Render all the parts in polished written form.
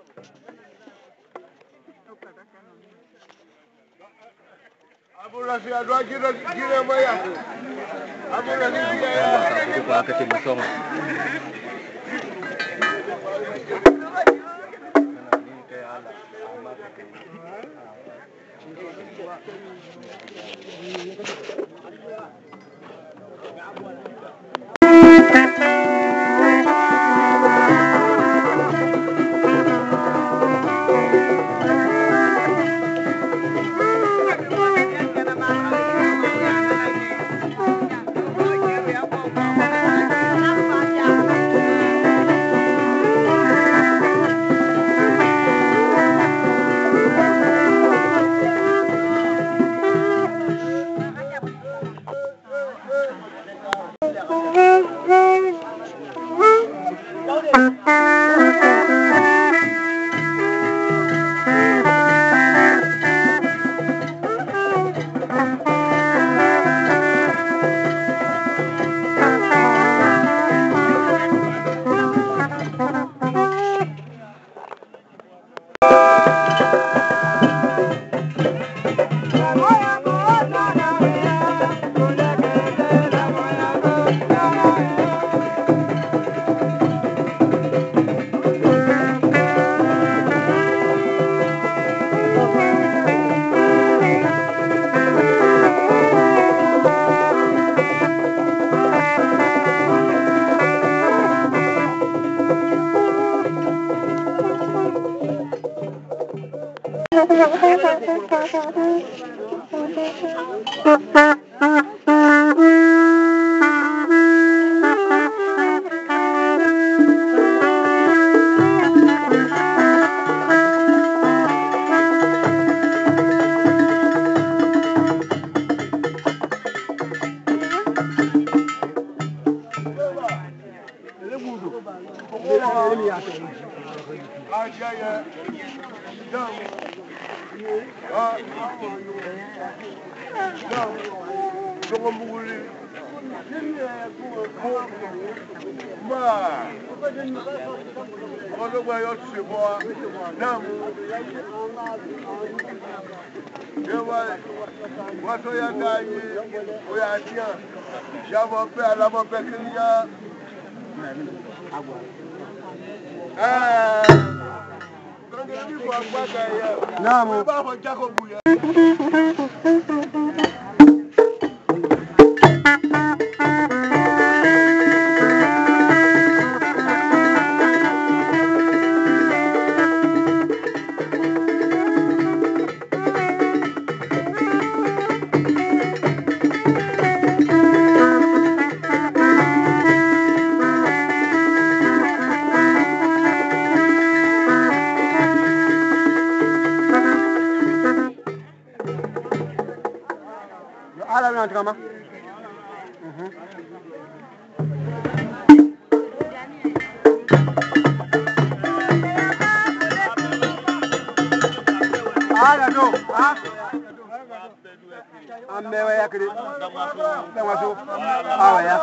Aburasi adwa kira maya. Aburasi ya. Kwa kati msongo. Kama no, ambewa yakri damaso awa ya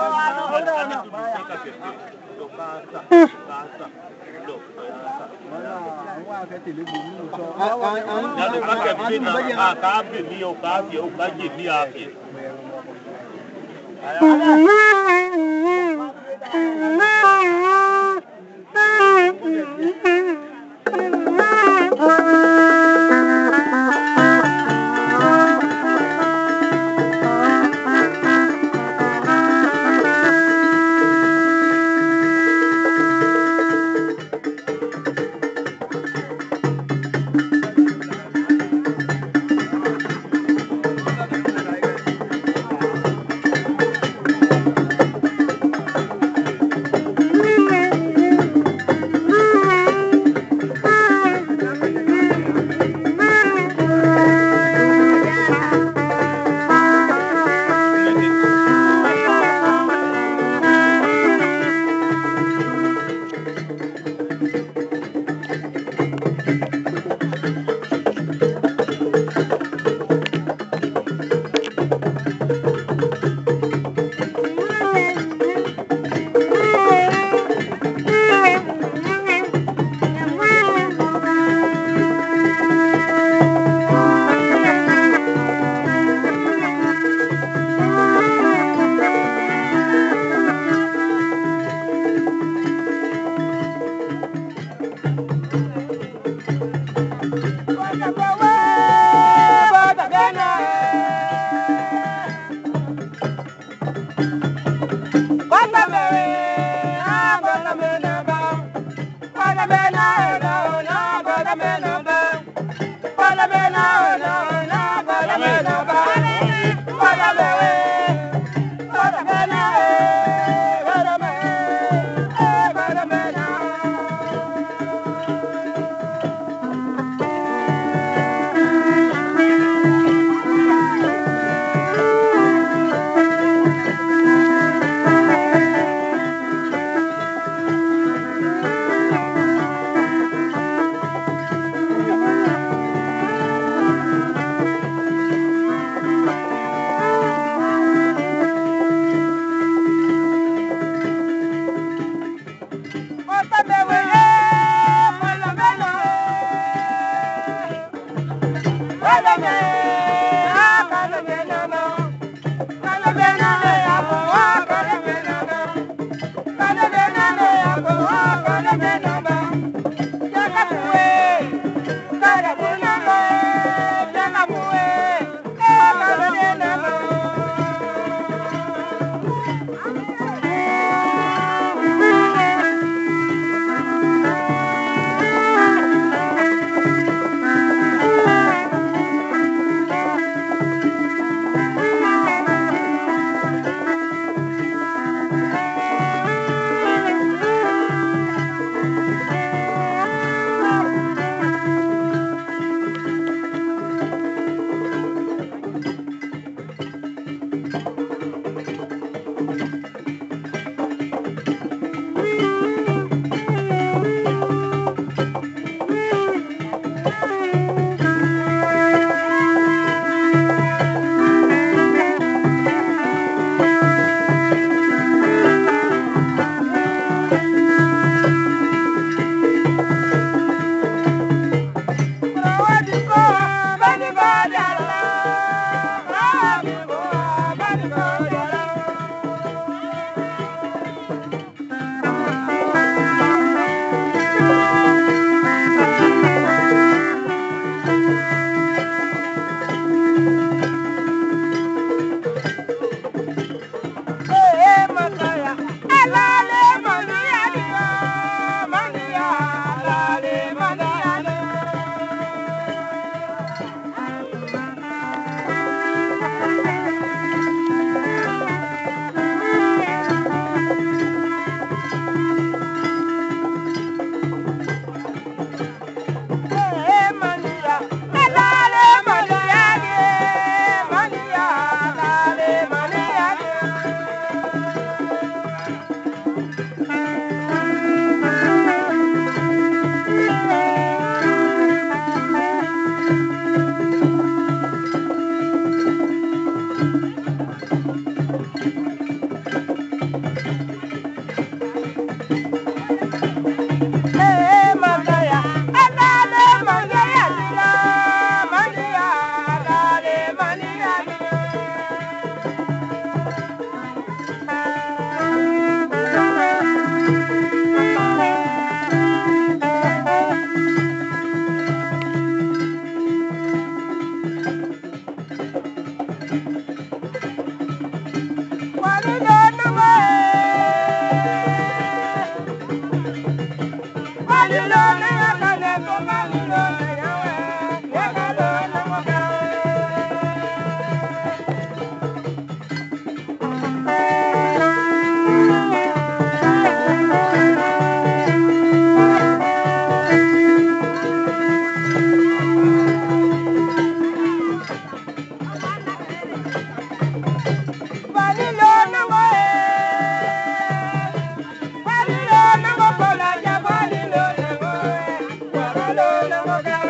Bye.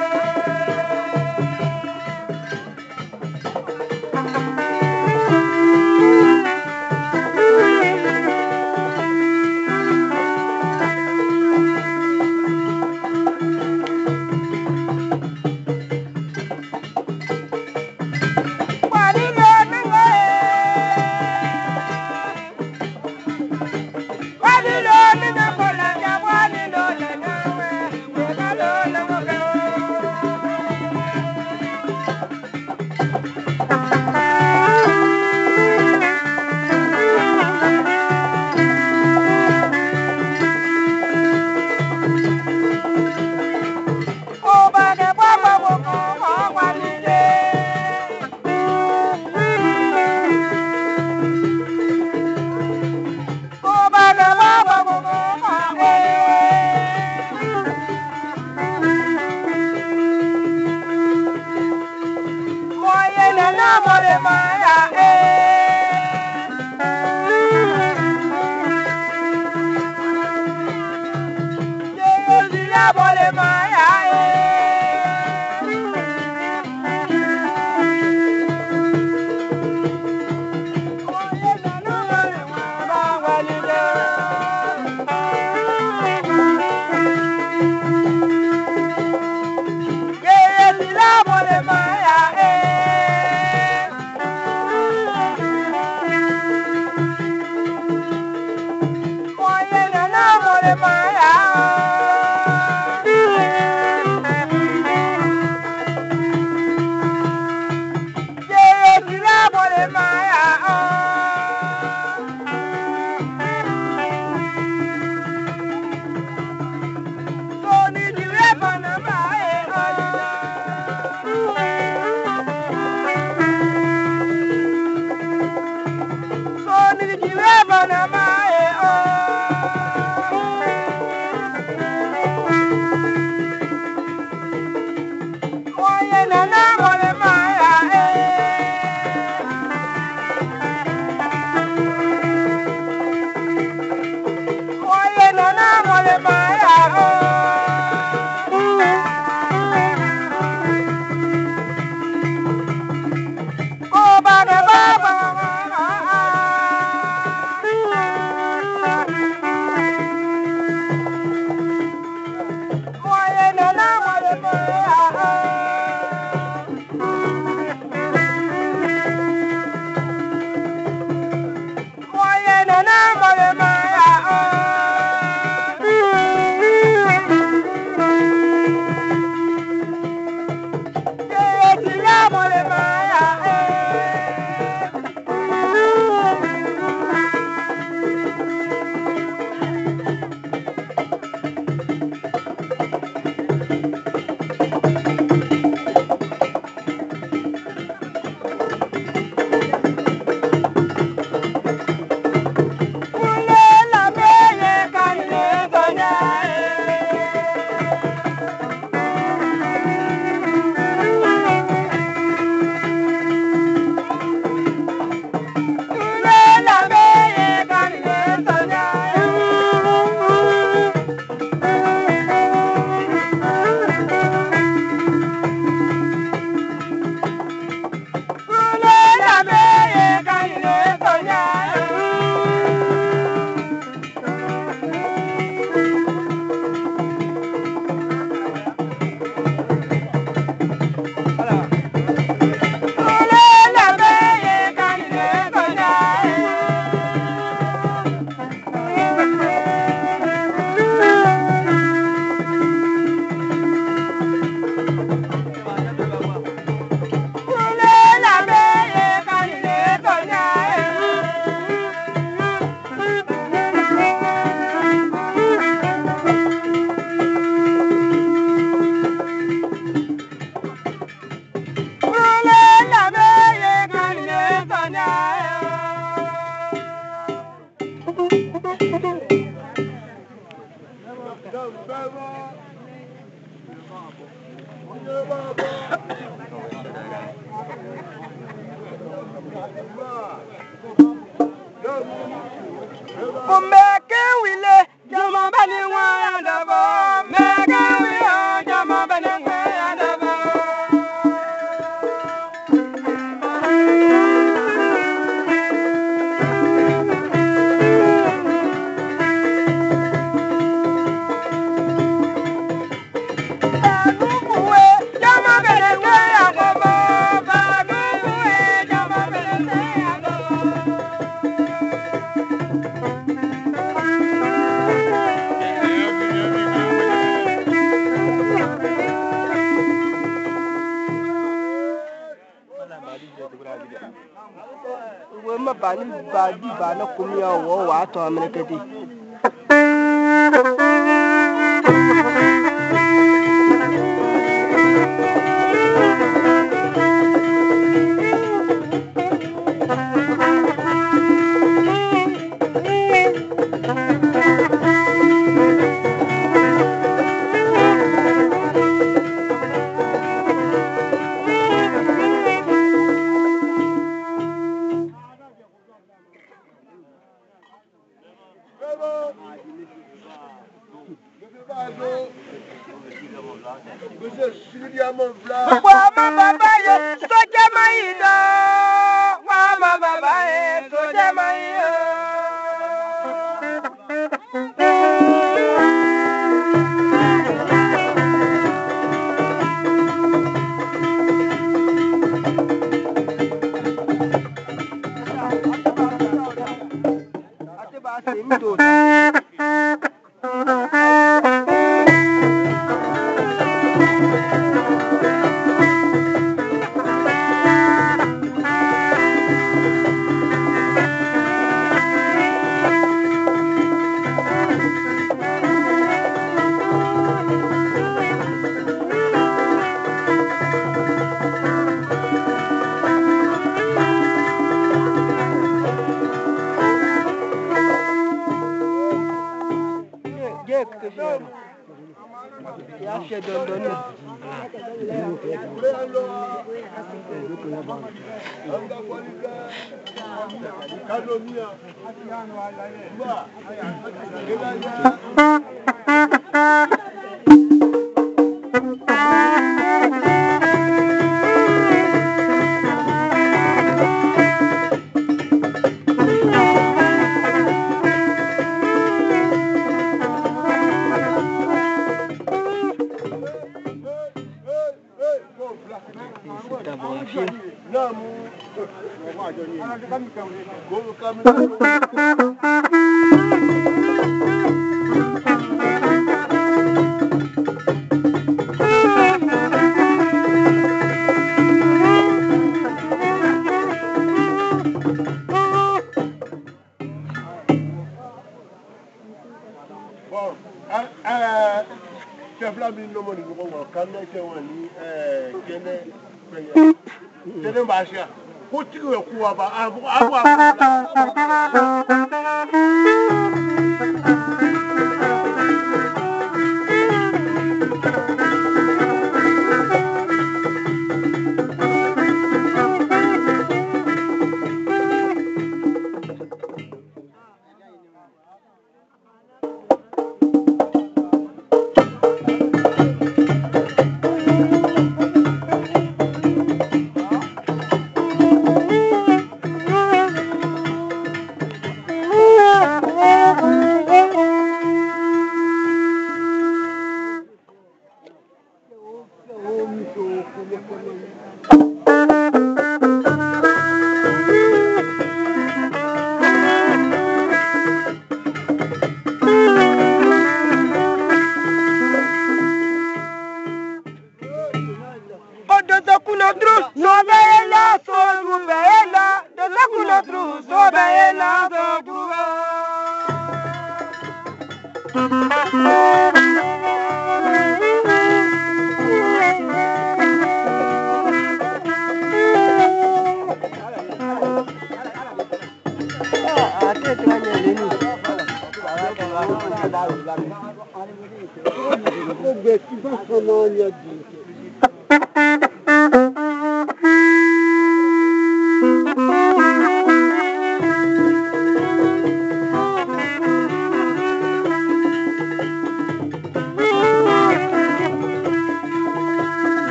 Monsieur Sylvia Monfla. Wama baba ye soja maida. Wama baba ye soja maida.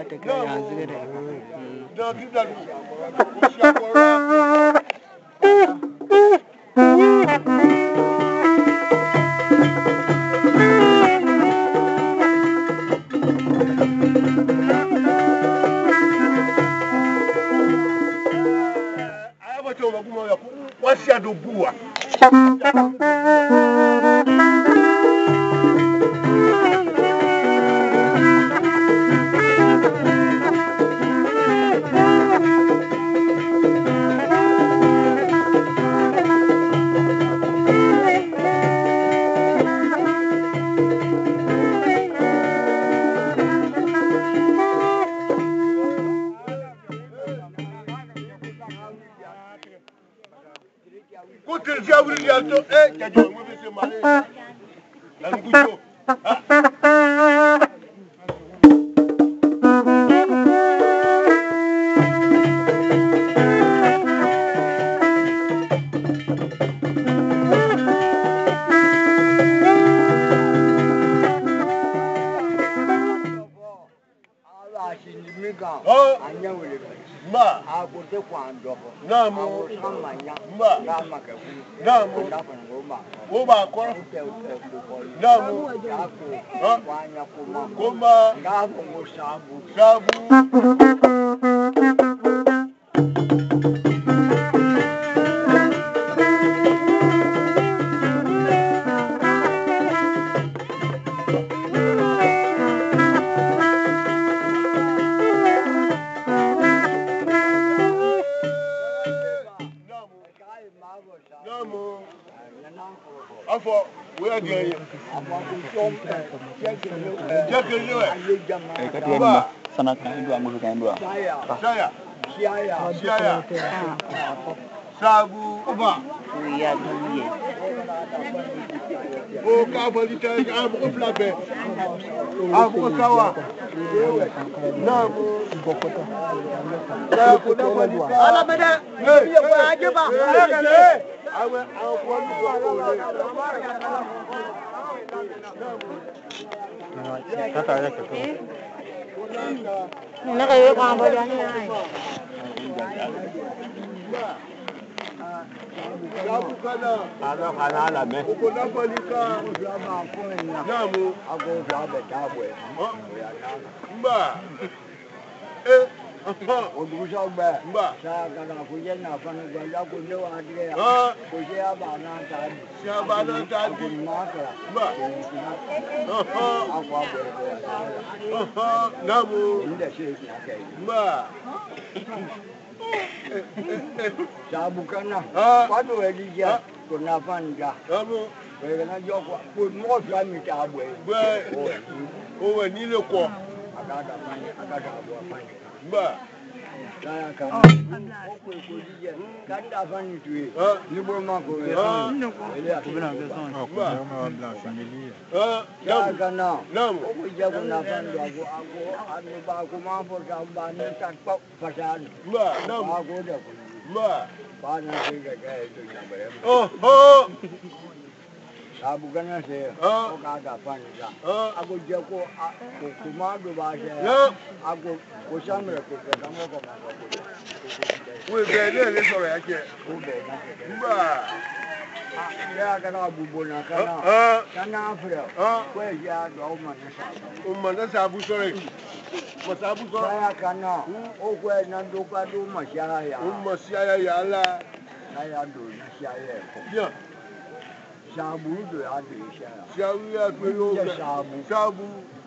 take hands with it. Don't give that. What's your do? Sabu Oba. O Kabalita Abu Flabe. Abu Kawa. Namu. Ala mada. Ye wa ajeba. Awe Kata ya kata. Nak ayuh kamu berani ay. Ala kana ala me. Namu. Mba. Odusa gba. Mba. Sa kana kuje na fanu gba ya ko le wa dire. Kuje abana ta. Si abana ta di. Mba. Akwa bo. Namu. Inde se ki akai. Mba. Sabu kana. Wadu elija ko na fanja. Namu. We na jo ko mo fa mi ta bo. O we ni le ko. Akada bo fanja. Mba. Saya kan. Ko dije kan da fani tuwe. Ni bo ma ko. Ele atubina ke son. Mba. Saya kana. Namu. Ko je ko na fanja ko anu ba ko ma bo sa ba ni ta ko pasan. Mba. Namu. Ba ko de ko. Mba. Ba na se ga to na bare. Oh. Sabu kana se. Ko ka da fanja. Ako je ko ma do ba je. Ako ko samre ko ka mo ko ma ko. We be le sọ̀rọ̀ yake. Mba. Ya kana bubona kana. Kana afre. Ko ya do ma na sa. Umma na sabu sọ̀rọ̀. Mo sabu sọ̀rọ̀. Saya kana. O ko na do ka do ma sha ya. Umma siya ya la. Saya do na sha ya. Ya. Sabu do ya do sha. Siya ya pe lo. Sabu.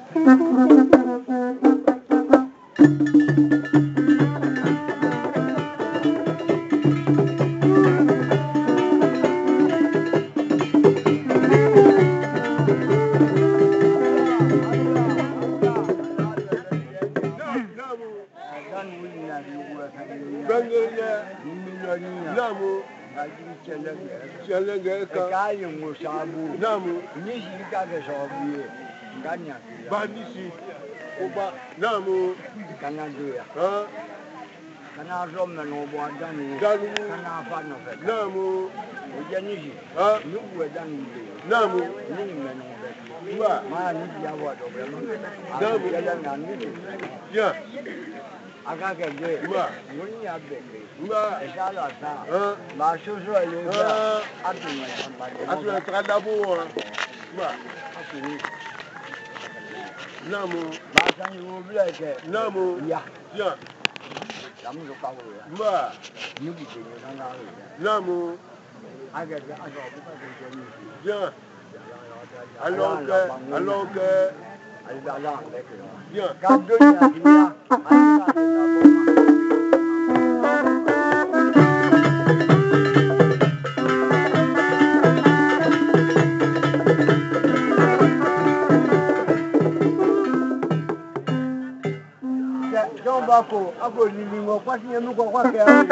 Namu. Chelenge ka. Kai mo sabu. Namu. Ni shi ka ga sabu. Ganya. Ba ni si. Ko ba. Namu. Kana do ya. Kana romme no bo danu. Kana fa no fe. Namu. O je ni shi. Ni wo danu. Namu. Ni me no be. Mbà. Máa ní ìyàwó àdọ̀bẹ̀ mọ́. Namu. Àgbẹ̀jẹ̀ náà ní ìdí. Yeah. Agagẹ̀gẹ̀. Mbà. Mo ní àbẹ̀gẹ̀. Mbà. Ẹ̀ṣá làtà. Hein. Màá ṣoṣo ẹ̀ ló gbà. Àtùmọ̀ ìṣàǹbàjẹ́. Asura takadabu wọn. Mbà. Àtùmọ̀. Namu. Màá sanni wo bílẹ̀ kẹ̀. Namu. Ìyá. Yeah. Làmú ló pawó rẹ̀. Mbà. Ní kùtù ní nánà rẹ̀. Namu. Agẹ̀gẹ̀ aṣọ òkúta tó jẹ́ ní ìlú. Yeah. Alonge. Àyíká aláàrùn lẹ́kẹ̀ẹ́ wa. Yeah. Kàdó ní àfihàn. Àyíká àti ìgbàgbọ́. John Bako, ako lilingo, kwasi niya mo kwa kaya.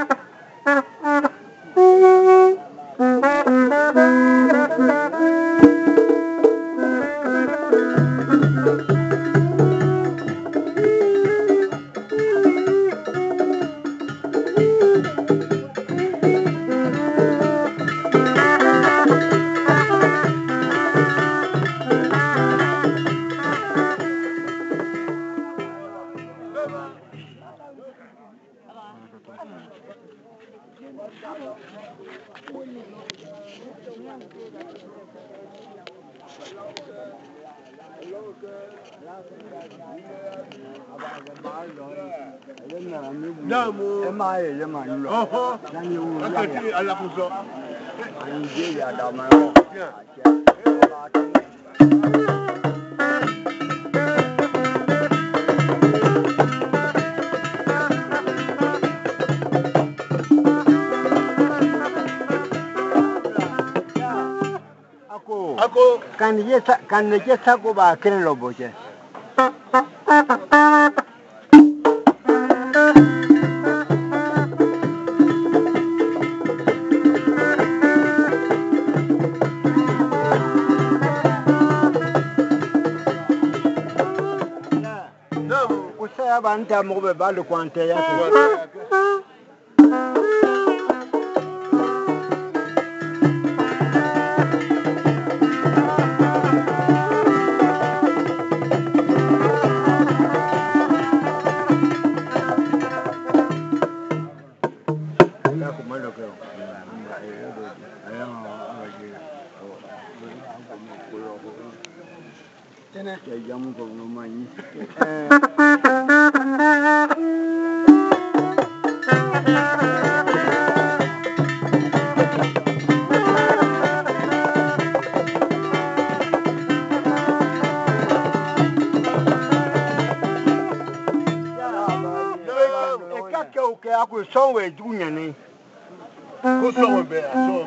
Namu. Ẹ máa yẹ yẹ máa ń lọ. Láyé owó yáyà. Akẹ́kẹ́ alákòóso. Àyìn dé ìyàdá máa ń rọ̀. Ako. Kan ne je sako ba kene lo boje. Namu. Usaya ba nta mo be ba le kwante ya. Ya jamu ko no mani. Eka ke o ke aku sonwe dunya ni. Kó sọ̀rọ̀ bẹ́ẹ̀ àṣọ.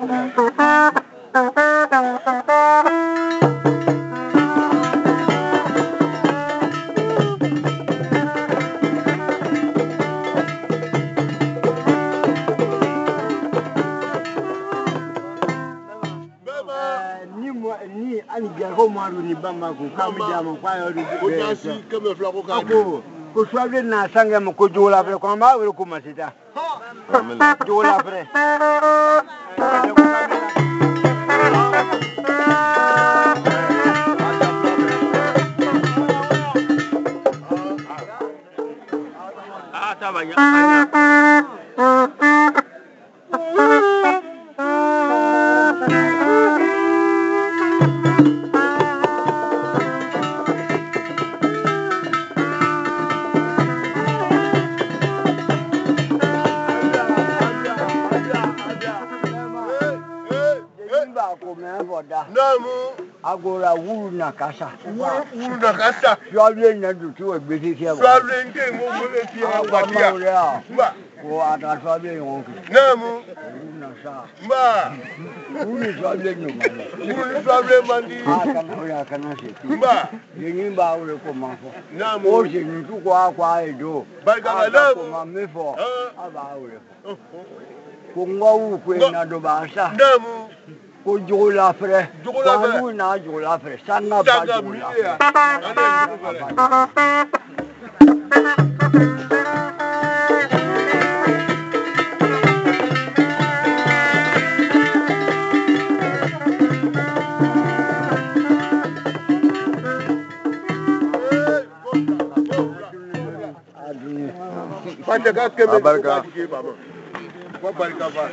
Ni ani biarko maru ni bamba ko kam jamo kwa yo Ó já sí kẹ́mẹ̀ fúlà kó ká ní. ako ko swable na sanga mo ko jola pre ko ma wele ko masita jola pre Namu. agora wuru na kasa Wúrú nà ká sà. swable na du tu egbesi ke bo Sọ́ọ́lù ń dé ìwọ̀n gbọ́dọ̀ sí agba àgbàdìyà. ma re a Mbà. ko ata swable won ki Namu. wuru na sa Mbà. wuru swable no ma Wúrú ní sọ́ọ́lù máa ń di. kana ora kana se ti Mbà. yin ba wure ko ma fo Namu. o se ni tu ko akwa edo Barika Aba Namu. ko ma me fo Ah. aba wure ko ngo ku na do ba sa Namu. ko jola fre Jogola fre. Wanu na jola fre sanga ba Saga jola mílíà. fre. Adé ìdúró fẹ́rẹ̀. Pataka keme barika ke baba. Ko barika ba.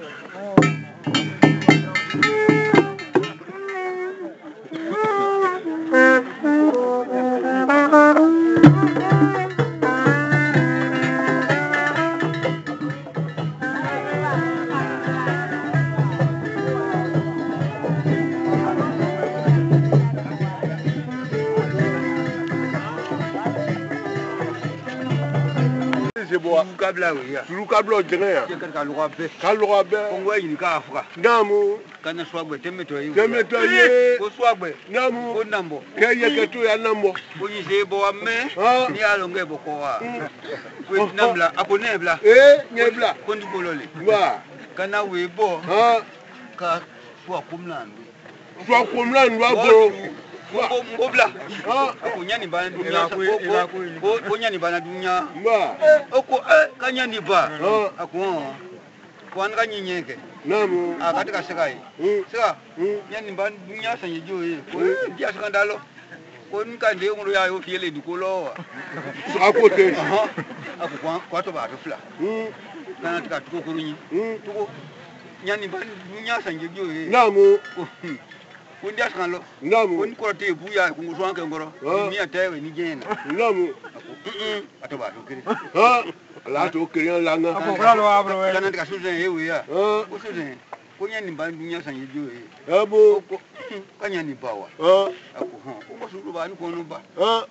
Kabla oui ya. Turu kabla jenge ya. Ka lugha be. Ka lugha be. Kongo yi ka Afrika. Namu. Kana swagwe temeto yi. Temeto ye. Ko swagwe. Namu. Ko nambo. Ke ye ke tu ya nambo. Ko yi se bo ame. Ni alonge bo ko wa. Ko namla akonebla. Nyebla. Ko ndi bolole. Wa. Kana we bo. Ka swa kumlandu. Swa kumlandu wa boro. Ngobla. Akunyani bana dunya ko nyani bana dunya. Ba. Oko kanyani ba. Ako. Kwan kanyinyeke. Namu. Katika sekai. Sika. Nyani bana dunya sanye joye. Ko dia skandalo. Ko nkande ngoro ya yo fiele dikolo. Akote. Aku kwa to ba to fla. Kana tika tuko kurunyi. Tuko nyani bana dunya sanye joye. Namu. Kundi askanlo. Namu. Kundi kote buya kunguswanke ngoro. Mia tewe ni jena. Namu. Atoba to kiri. La to kiri langa. Akokalo abro we. Kana tika suzen yewe ya. Ko suzen. Kunya ni ban dunya sanje joye. Abo. Kanya ni bawa. Ako ko sulu ba ni ko no ba.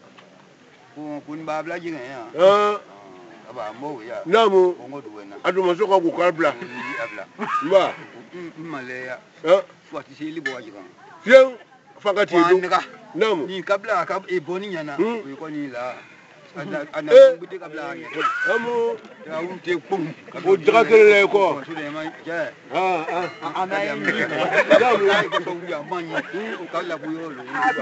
Ko kun ba bla jinga ya. Aba mo ya. Namu. Ngo duwena. Aduma soka ku kabla. Abla. Ba. Maleya. Swati sili bo wajiga. Yen fakati do. Namu. Ni kabla ka eboni nyana. Ko ni la. Ana bude kabla ni. Amu. Ya unte pum. O drakele ko. Suleiman ja. Ana ya. Namu. Ko so ya manya. O kala bu yo lo.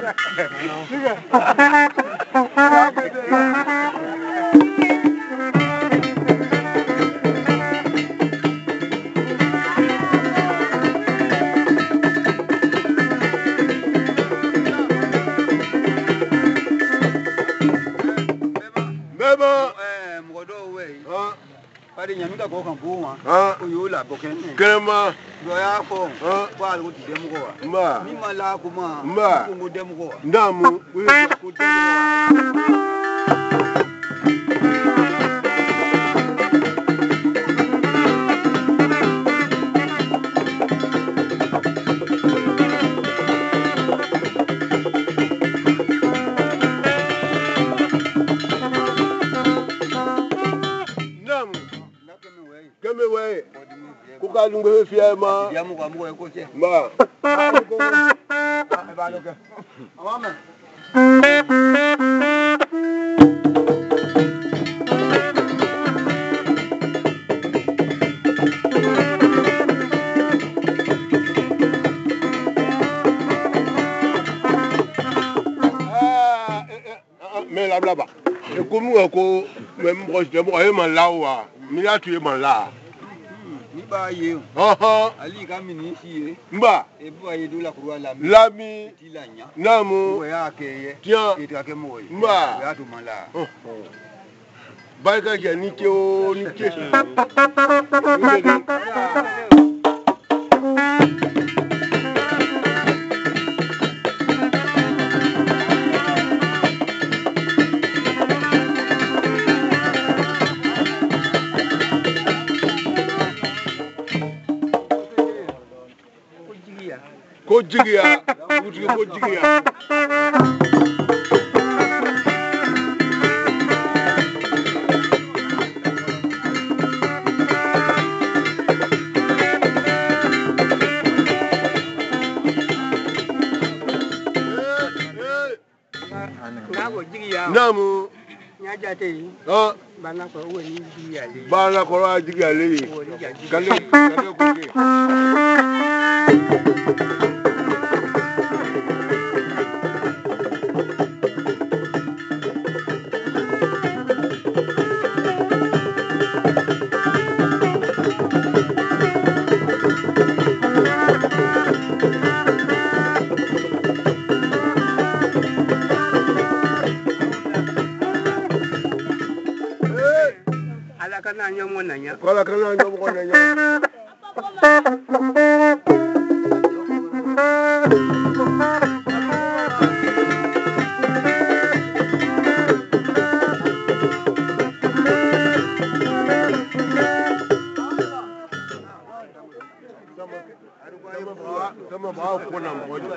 Pari nyamika ko kan buwa ko yola boken krema do ya ko kwa algo ti dem ko ma ni mala kuma ko ngo dem ko ndamu ko dem Keme we kuka lungwe fia ma ya mu kwa mu ko che ma ba lo ke amama mais la blaba e ko mu ko même proche de moi e man la wa mi ya tu e man la ni ba ye ali ka mi ni si mba e bu aye do la kurwa lami ti la nya namu o ya ke ye tiens e ta ke mo ye mba ya to man la barika je ni ke o ni ke ko jigiya wuti ko jigiya Nako jigiya. Namu. Nyaja te yi. Bana ko wo ni jigiya le. Bana ko ra jigiya le. Kale ko ke. kana nyomo nanya. Kola kana nyomo nanya. Kama bao kuna mmoja.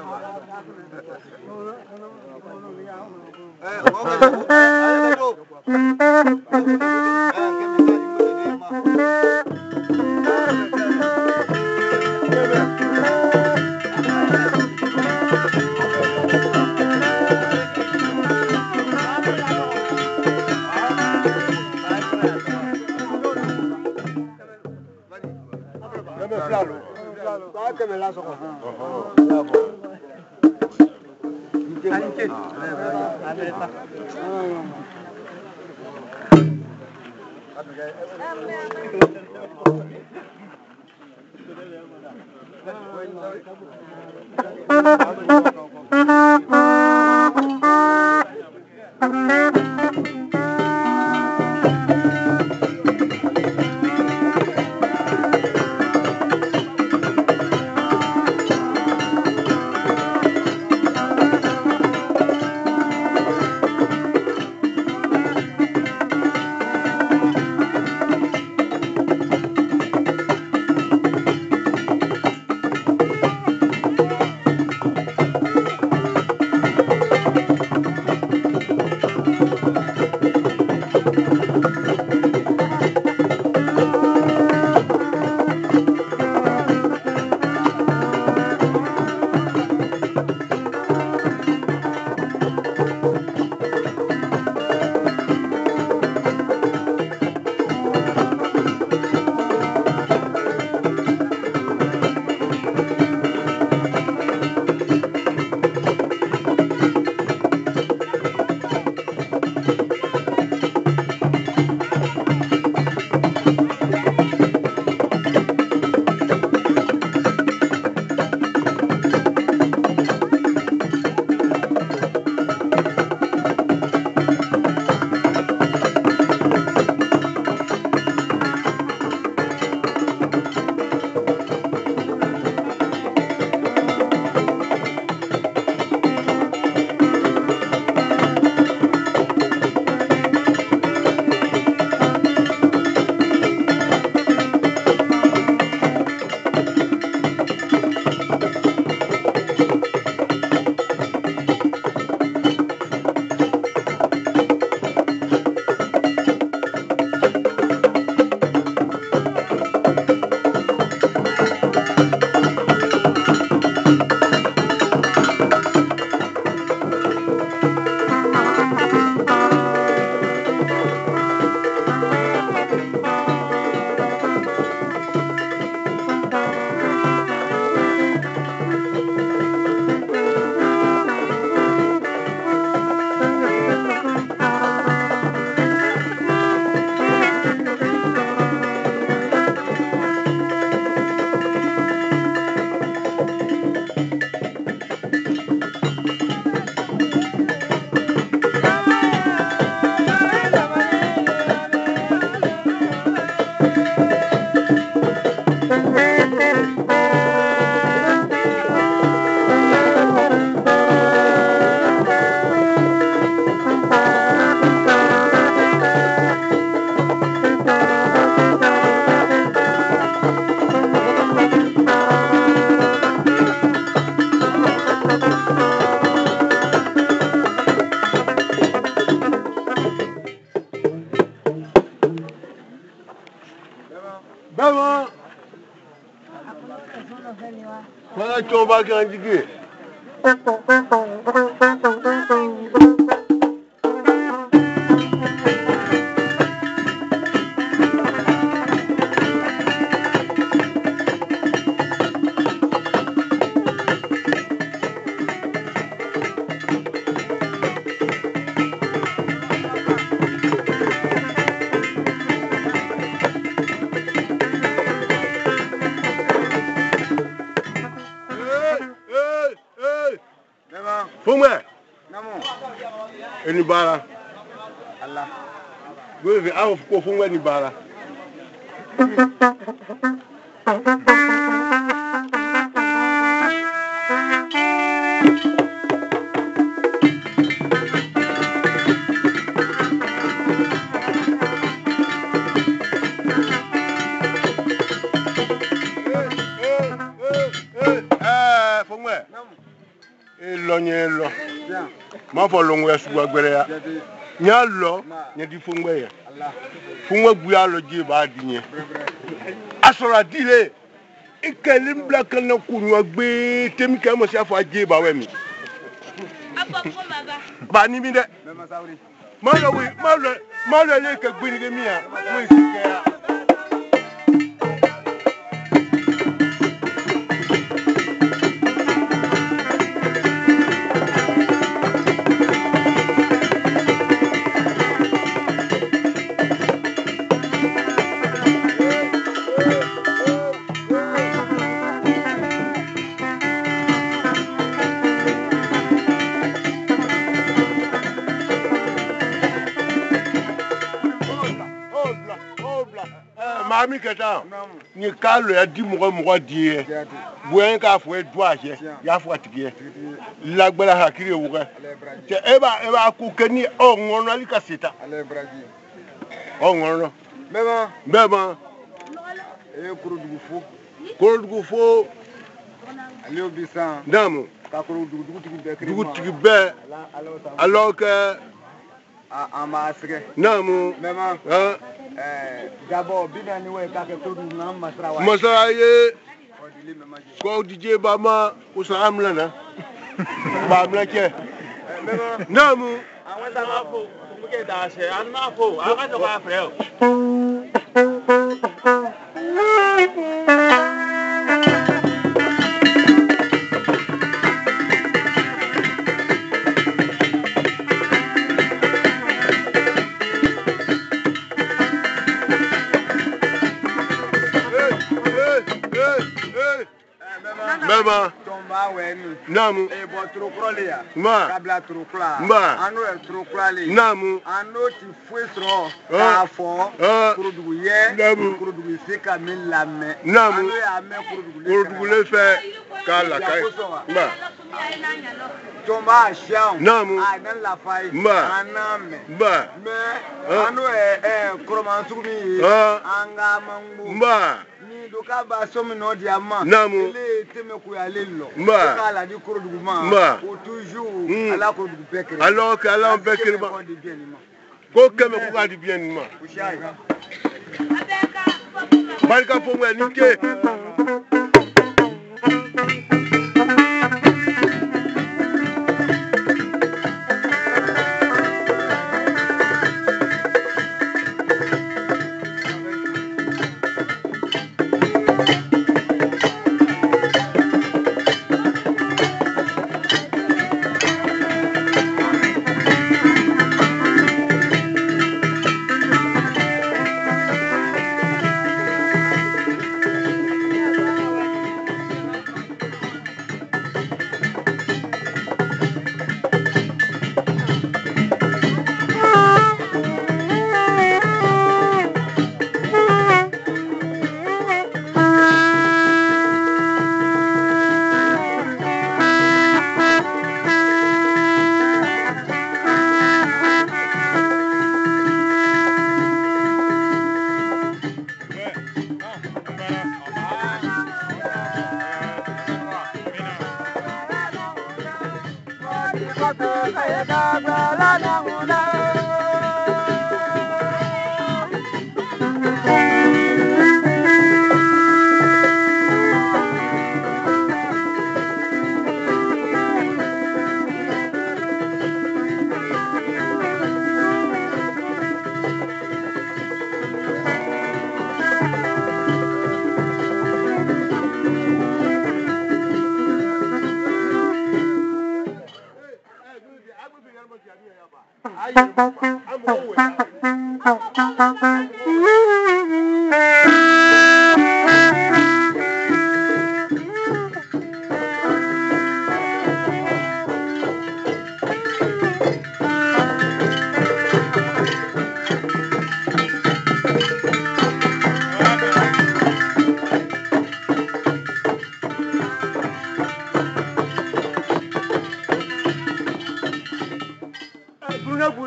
Bama. Mana coba kan jigi. Fuma. Namo. Eni bara. Allah. Go out of from when bara. Lo ma fo lo ngwe suwa gbere ya nya lo nya di fo ngwe ya fo ngwe gu ya lo ji ba di nye asora dile ikelim black na kunwa gbe temi ka mo se afo aje ba we mi ba ni mi de ma lo le ke gbe ni mi ya mo isike ya Mami keta ni kalo ya di mo die buen ka fo eduaje ya fo atike lagbara hakiri ewuka te eba ku keni o ngono ali kasita ale braji o ngono beba e kurudugu fo ali obisa damu ka kurudugu tigi be alors que amasre namu mema d'abord bina ni we ka ke to na masra ye ko DJ Bama usam lana ba mlake namu awata mafo muke da she an mafo aka to ka freo Mama tomba wenu namu e bo trokole ya kabla trokla anu e troklale namu anu ti fuesro afo kurudugu ye kurudugu fika min lame anu ya me kurudugu le fe kala kai ma tomba shaun namu anan la fai aname me anu e kromansu mi anga mangu ni doka ba somi no diamant le teme ku ya lelo ka la di kurudugu ma o toujours ala kurudugu pekere alors que ala pekere ba ko keme ku ga di bien ma barka fo ngwe nike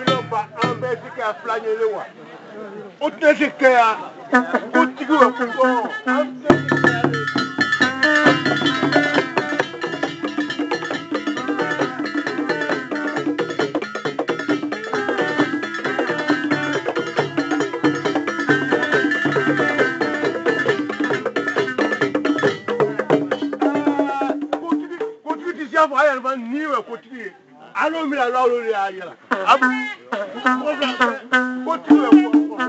ba an bɛ se ka fila ɲɛle wa o tɛ se kɛ yan ko tigi wa ko an tɛ se kɛ yan ni we kotigi alo mi la lo le ayela kotigi we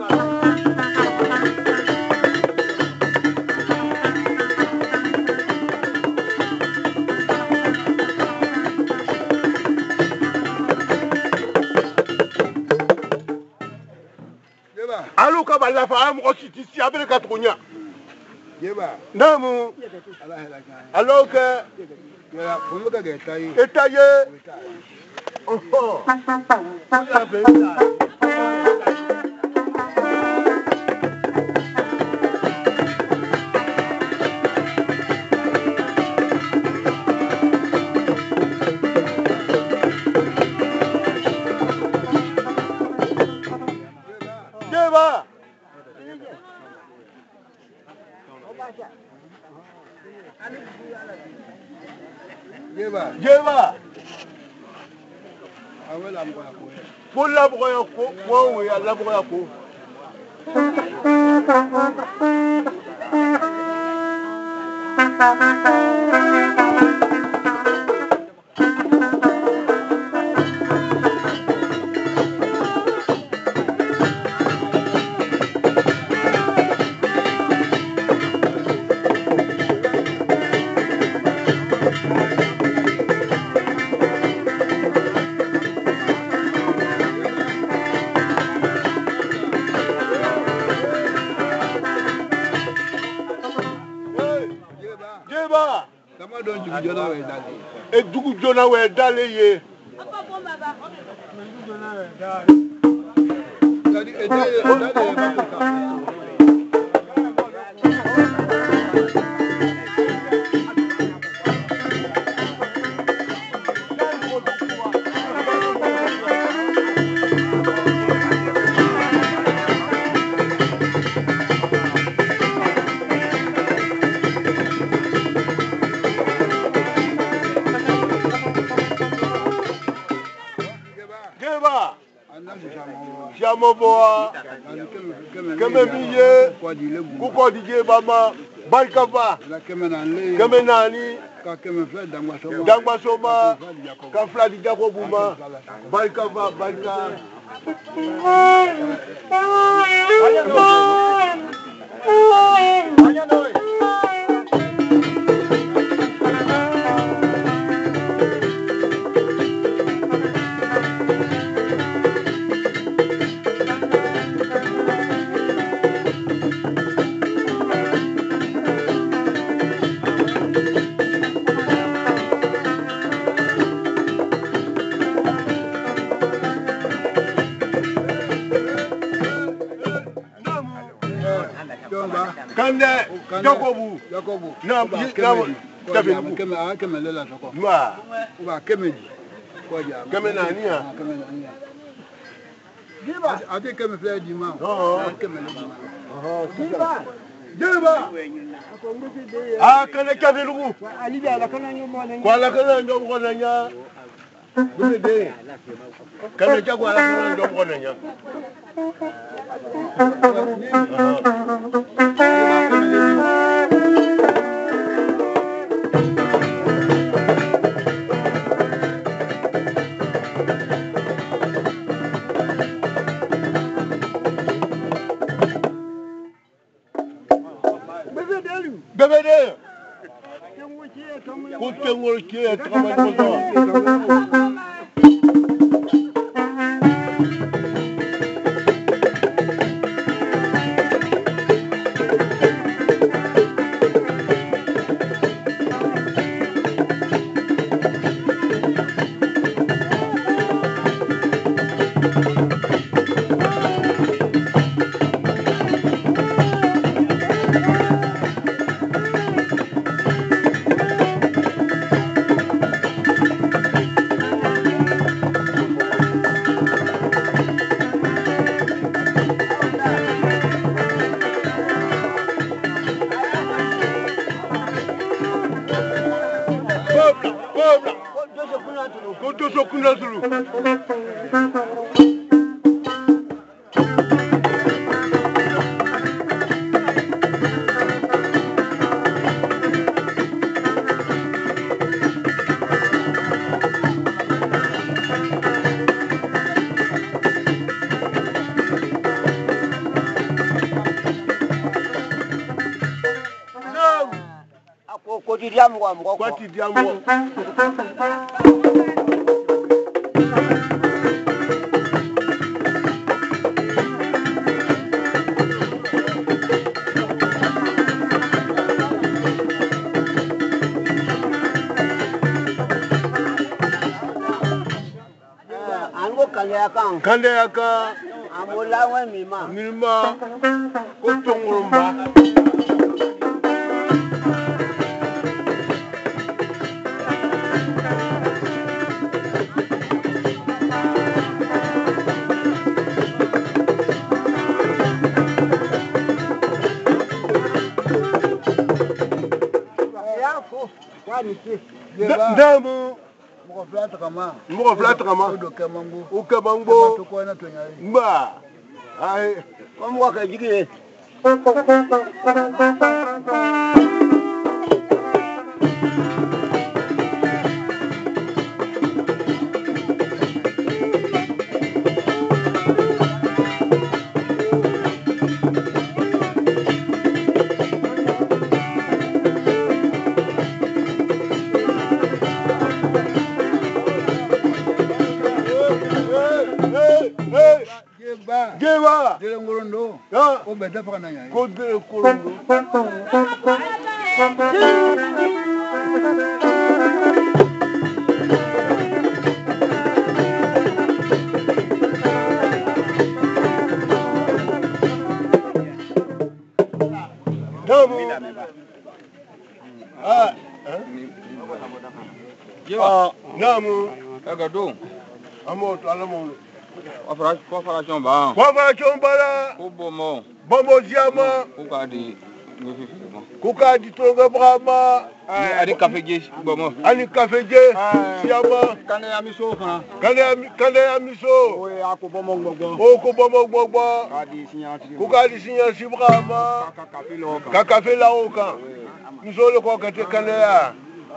alo ka bala fa am ko siti si abele ka tunya Yeba. Namu. Alors que étayé. Oh. Yeba. Jeba. Jeba. Awela mkoya ko. Pola mkoya ko, wo ya la mkoya ko. E dugu jona we dale ye. Jamoboa, Kememiye, Kuko DJ Bama, Balkava, Kemenani, Dangmasoma, Kafla di Jakobuma, Balkava, Balka. Kande Jakobu na keme lela soko ma uba kemeji koja keme nani ya Jeba ate keme fle di ma keme Jeba Jeba ah kane kafe lugu ali ala kana nyomo na kwa la kana ndo ko na nya bebe kane jago ala kana ndo ko na nya Bebede. Kutengol kia trabalho com sokunda sulu. Quoi tu dis à moi? Kande yaka Amulawe mima. milima kotongolomba. Damu moko flat kama ukabambo mba ai Komwa ka jigire. Geba Dele ngorondo. ya O beta pa na nyai. ko de korondo. Damu namu Agado. amoto alamu Coopération ba. kwa chombala Kubomo. bombo ziama Kukadi. kuka ditonga brama Adi café gesh bomo. ani kafeje ziama Kane ya miso fa. kane ya miso O ya ko bomo gbogbo. oko bombo gbogbo Kadi sinyati. kuka di sinya si brama Kaka kapilo ka. kakafe la oka miso le ko kate kane ya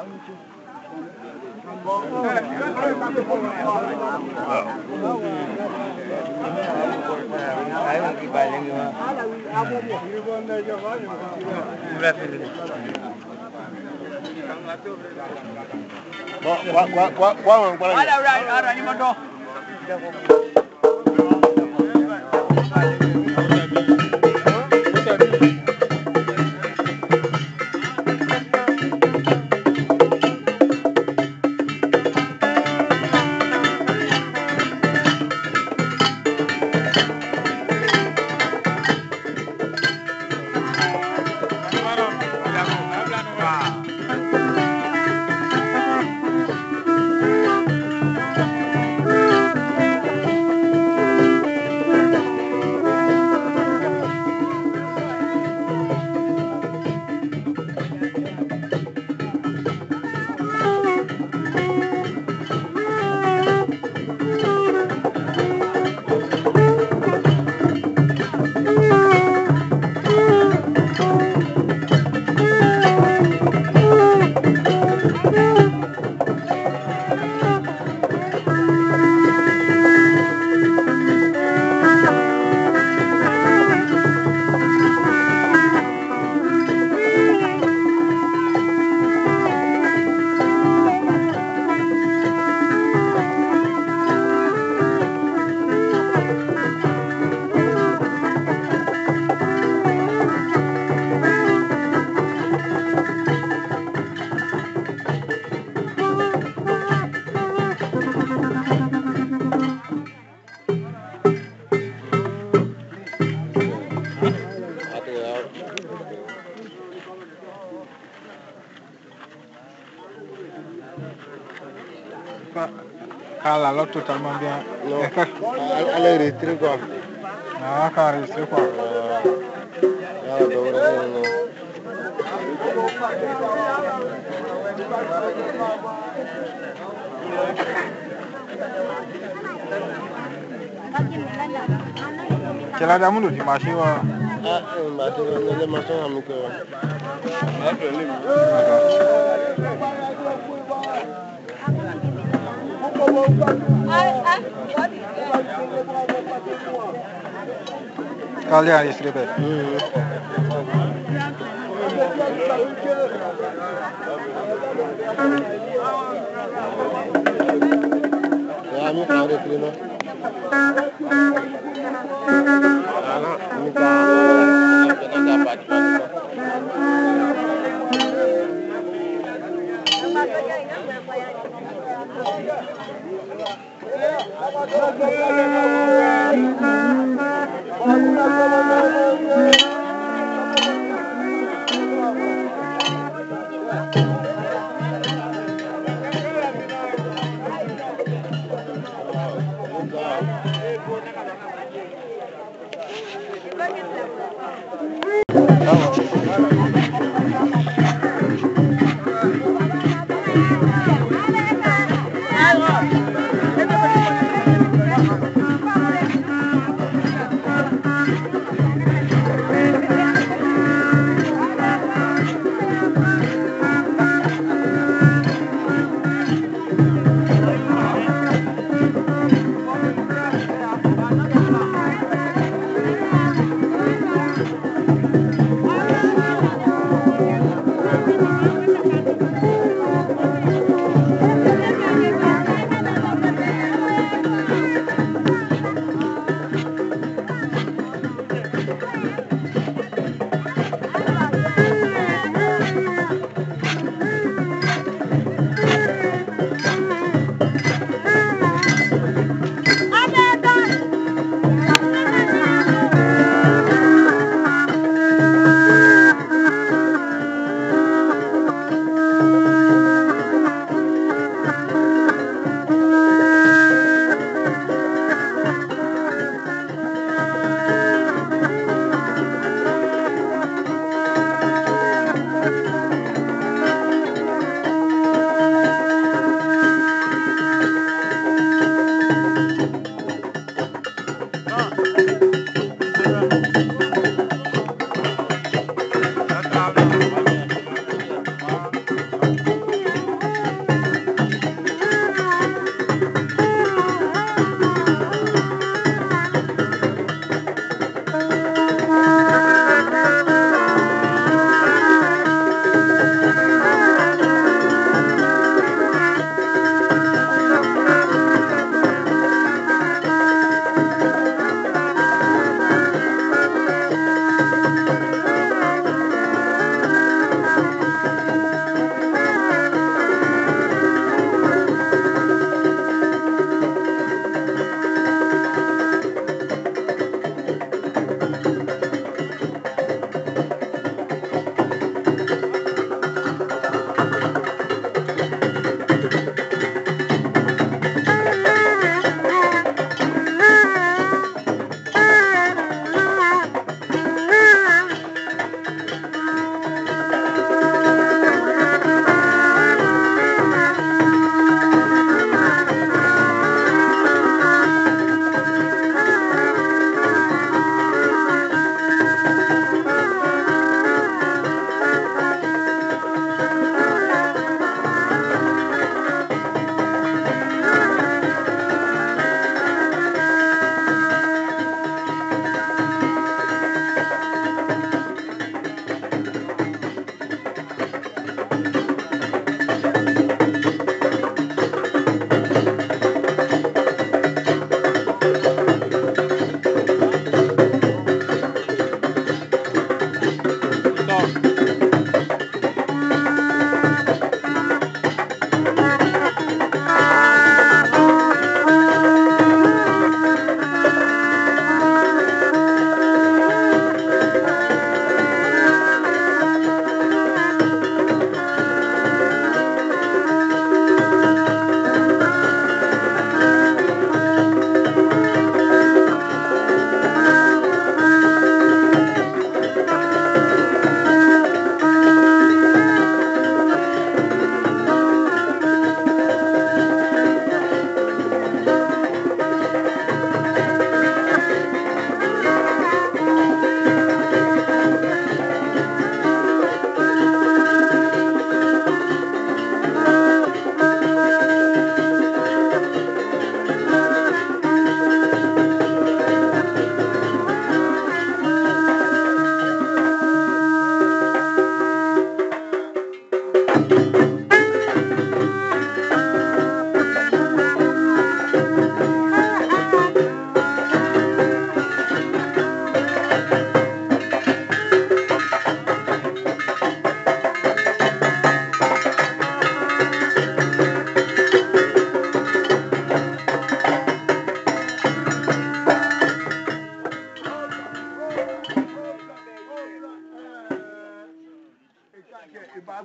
Kala là totalement bien. Non. Elle est retirée quoi. Ah, quand enregistré quoi. C'est la dame du marché. Les maçons amicaux. Kali ari srebe. Ya mi kare trino. Ana mi ka na dapat.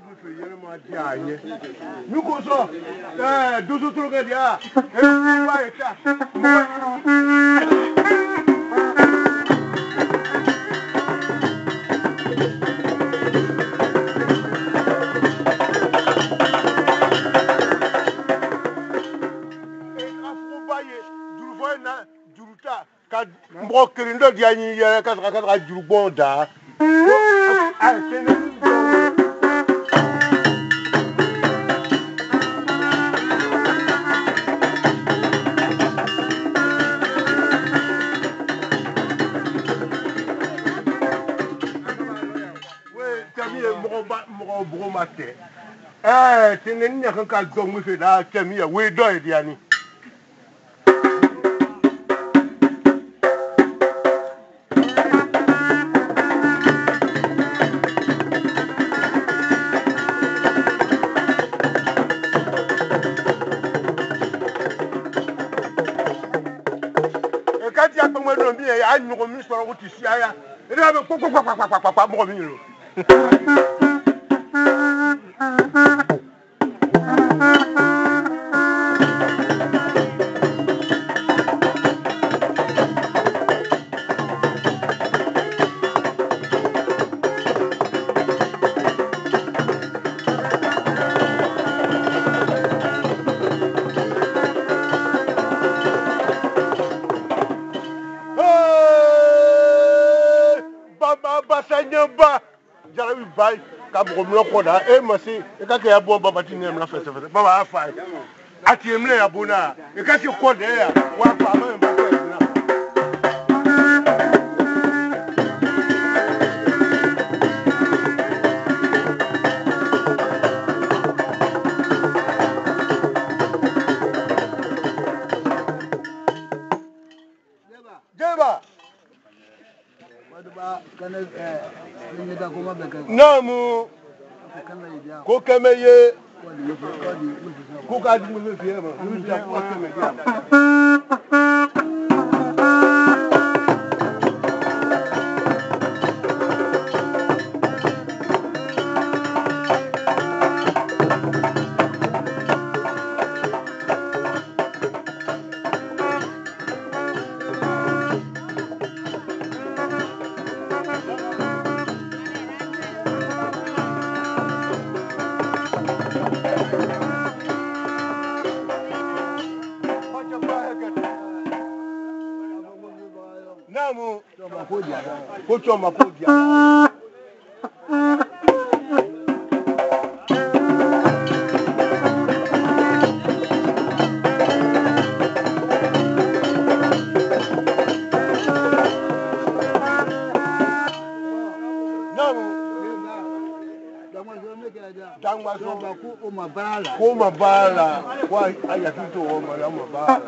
Mɔgɔ kelen dɔ de y'a ɲini yɛrɛ ka sɔrɔ ka jurubɔn da mɔgɔ buguma tɛ tɛnɛni ɲaga ka dɔn min fɛ da cɛ min ye o ye dɔ ye de yanni a ɲɔgɔn min sɔrɔ o tɛ siya ya e de bɛ ko mɔgɔ min ye basanyaba jarabi bai ka mɔgɔ min kɔ da e ma se e ka kɛ ya bɔ babati ne mina fɛsɛ fɛsɛ baba a fa ye a ti mina ya bona e ka se kɔ de ya wa fa ma ba ko na Jeba Namu ko keme ye ko ka di mu fi ma mu ta ko keme ya Namu ko choma ko dia ko mabala kwa aya kitu o mabala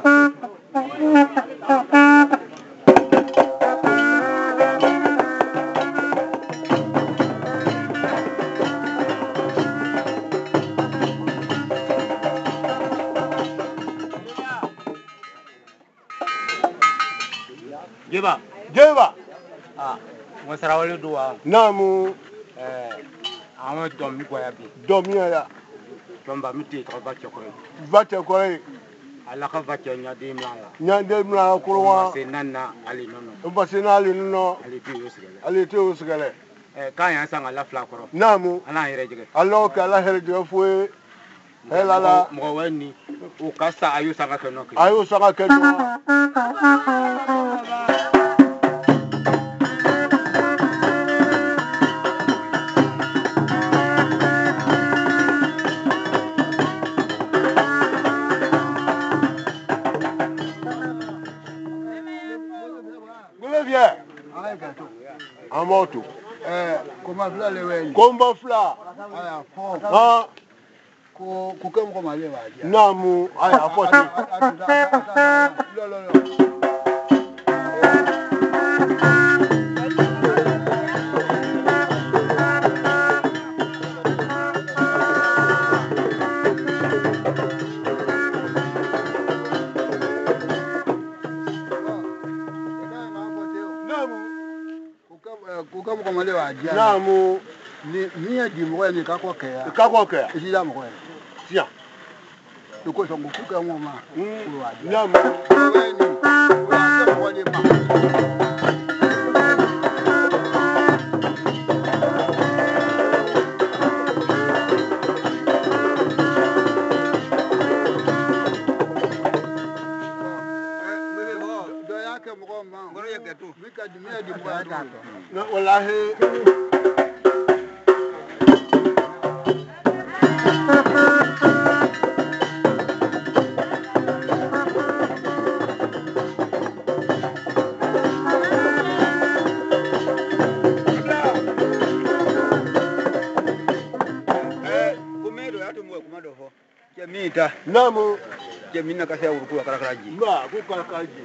Jeba Mo sara wale do wa. Namu Àwọn dom mi goya bi. Dom ya Tomba mi te ka va te ko ala ka va ke nya de mi ala. nya de mna ko wa Se nanna ali nono. ba se na ali no ali te o sigale Kan yan sang ala fla koro. Namu Ala yere jige. Allah ka la hele de fo helala Mo wani o kasa ayu sanga ke no. ayo saka ke Amoto. Komba fla. Namu aya forty. ko kam ko male wa dia namu ni ya di mo ni ka ko ke ya isi da mo ko tiens to ko so ko ku ka mo ma namu ni wa so ko ni ma wallahi Mita namu jamina kasi ya urukula karakaraji ba ku karakaraji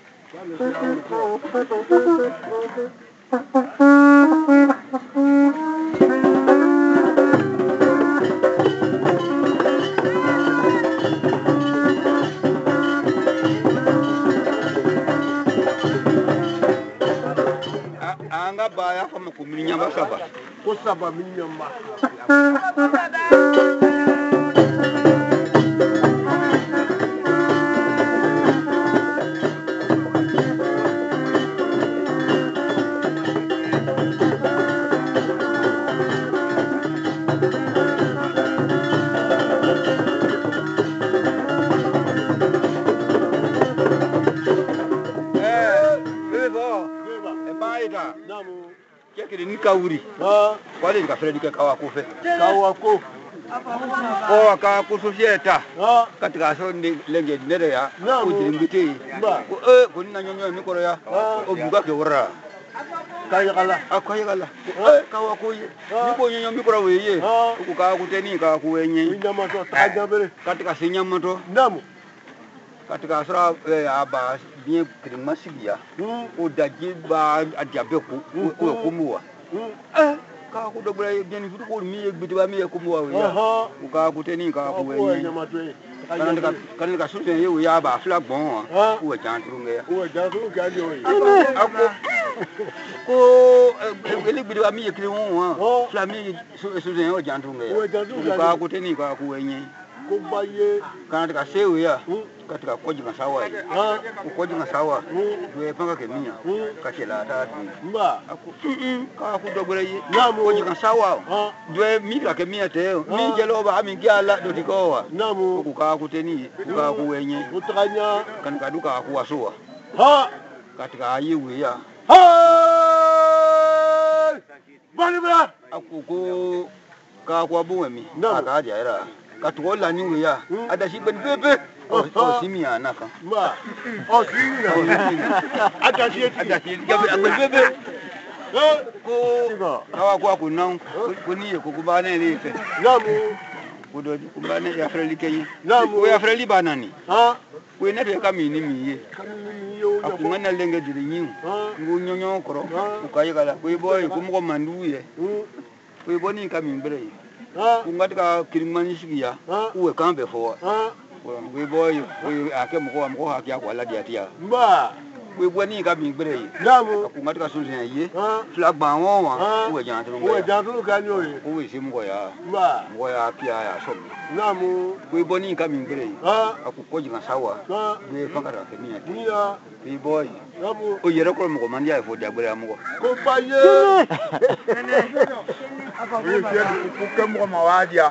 anga baya kama kuminyamba saba ko saba minyamba namu kekiri nikawuri kwale nikafere kawa kufe kawa ko o aka kusufieta katika so lenge nere ya kujiringiti kunina nyonyo mikoro ya obuga ke wora kayagala akayagala kawa koye niko nyonyo mikoro weye kuka kuteni ka kuwenye nyama to tajabere katika sinyama to namu katika sura aba bien krimasigia odaje ba adiabe ko kumuwa ka ku dobra bien fitu ko mi gbiti ba mi kumuwa we ya ka ku teni ka ku we kan ka sura ye ya ba flag bon o jantru nge o jantru ka di o ako ko ele gbiti ba mi kiri won flag mi sura ye o jantru nge ka ku teni ka ku we nyi ko baye kan ka sewe ya katika koji masawa koji masawa we panga ke minya kachela tatu mba ka ku dogore yi namu koji masawa we mika ke minya te mi jelo ba mi gyala do dikowa namu ku ka ku teni ka ku wenye utanya kan ka duka ku wasuwa katika ayiwe ya balibra akuko ka ku abuwe mi aka ja era katuola ni we ya adashi ben bebe simia naka ma simia adashi bebe ko kawa kwa kunan kuniye kukubane ni fe namu kudo kubane ya freli kenyi namu ya freli banani we na te kamini miye akungana lenge dirinyi ngunyonyo koro ukayikala kuiboy kumuko manduye kuiboni kamimbere kungatika kirimanisikia uwe kambe foa we boy we ake mko haki yako ala diatia mba we bwani ka bingbere namu kungatika sunzenya ye flag ba won uwe jantru ka ni oye uwe simgo ya mba mgo ya pia ya somi namu we boni ka bingbere akukoji na sawa we pakara ke miya niya we boy namu o yere ko mko mandia fo diagbere amgo ko baye ku kemo mawadia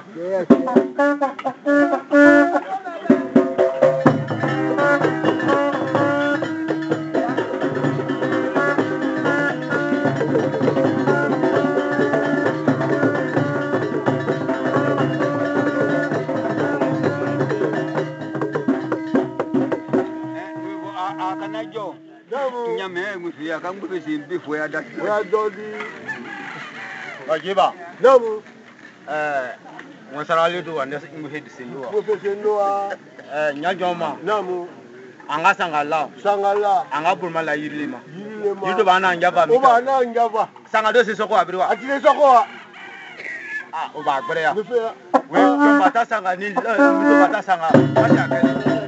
akanajo nyame mufia kangube simbifu ya dati ya dodi wajiba namu wasarali do wanda mufe disendoa mufe sendoa nyajoma namu anga sangala anga bulmala yirilima yido bana njaba mi bana njaba sanga do sisoko abiriwa atile soko o ba gbere ya mufe we to bata sanga ni to bata sanga aja kale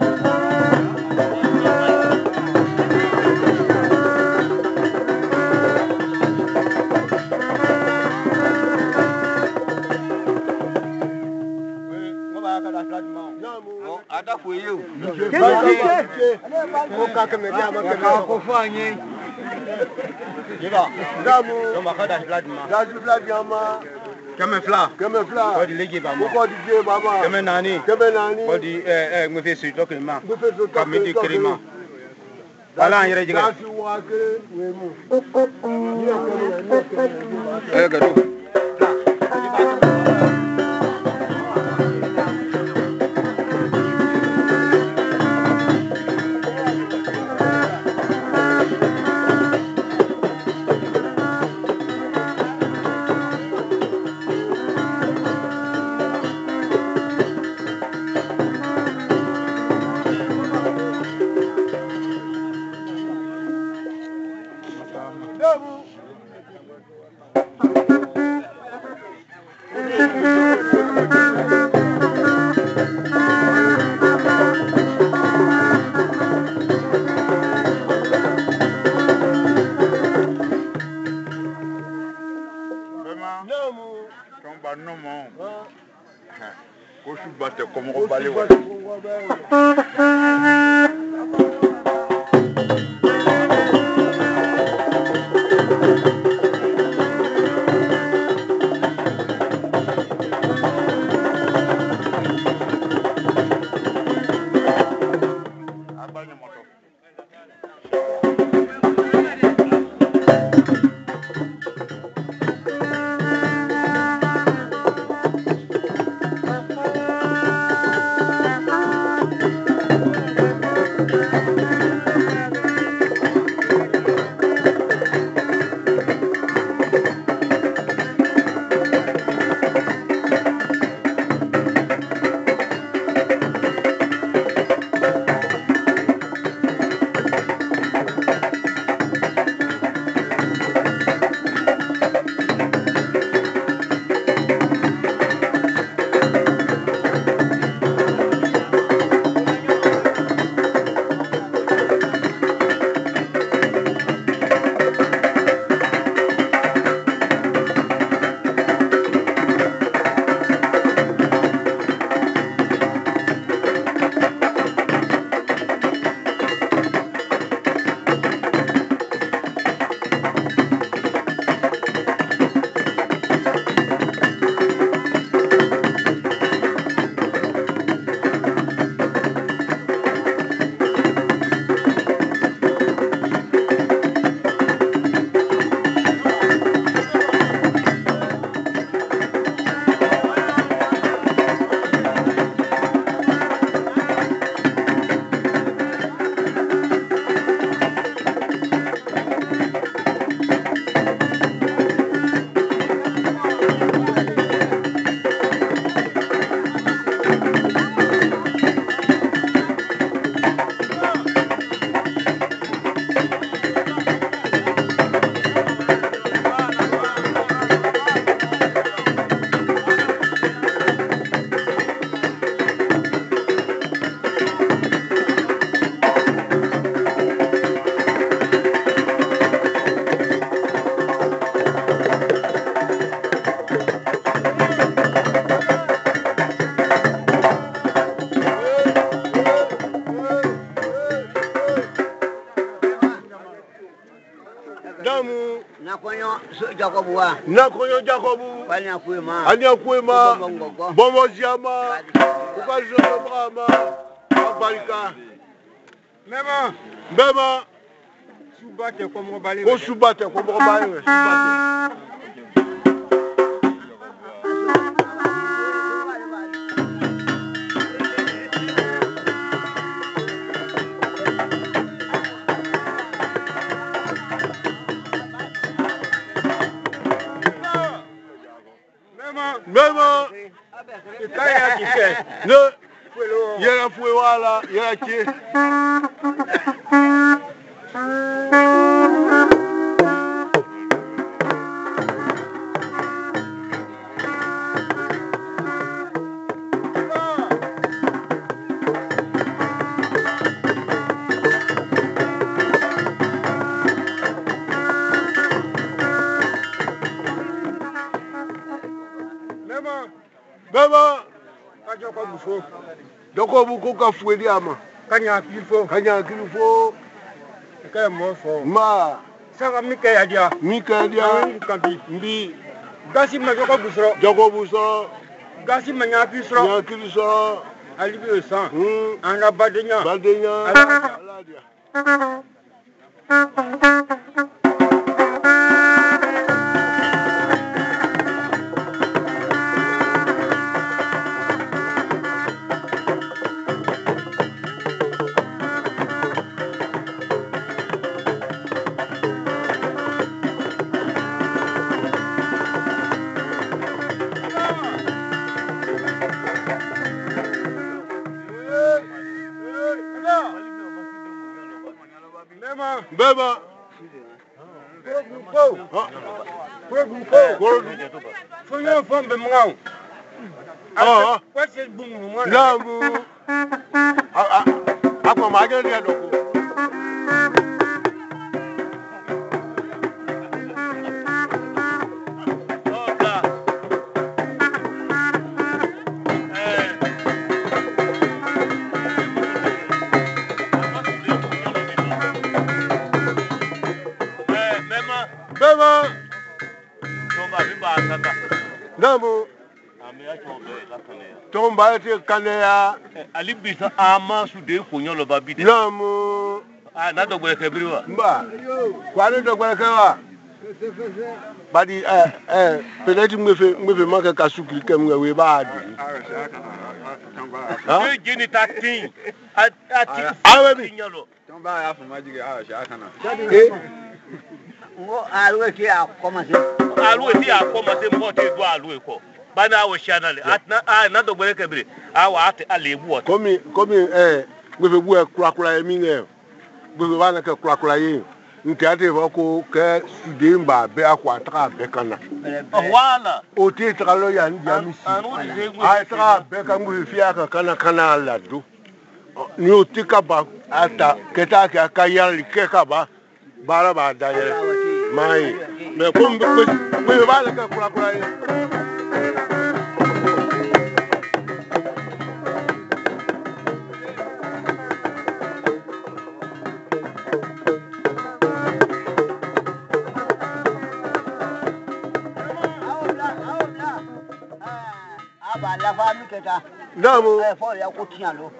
you. Nakonyo Jacobu, Anyakwema, Bomo Ziama, Ukazo Brahma, Abalika. Mema, Subate comme Balé. Oh, Subate comme Balé. Mema, Kaya qui fait. Ne, il y a la fouille, voilà, il y a qui. Mema, fo. Doko bu ko ka fueli ama. Kanya kilfo. Kanya kilfo. Ka mo fo. Ma. Sanga mi ka dia. Mi ka dia. Kambi. Mbi. Gasi ma joko busro. Joko busro. Gasi ma nya pisro. Nya kilso. Ali bi san. Anga badenya. Badenya. Aladia. Beba. Fonyo fombe mngao. Kwese bungu mwana. Nangu. Akwa magani ya doko. Bema. Namu. Tomba ete kanea. Ali bisa ama su de kunyo lo babide. Namu. Ah na dogwe kebriwa. Mba. Kwani dogwe kewa. Badi peut-être me manque ka sukri kem we ba adi. Ah. Jini tatin. Ati. Awe bi. Tomba ya fuma jige kana. Ngo alwe ki akomase. Alwe ti akomase mo te do alwe ko. Bana wo shanale. Atna na dogwe kebre. Awa ate alebu o. Komi we fe bu e kura emi nge. We ba na ke kura yi. Nti ate fo ko ke sude mba be akwa tra be kana. Wala. O te tra lo ya ndi amisi. Ai tra be ka mu fi aka kana la do. Ni o te ka ba ata keta ka kayali ke ka ba. Bara ba da ye. Mai. Me ko me ba na ke kura yi. La famille que t'as. Namu. Il faut y avoir coutien l'eau.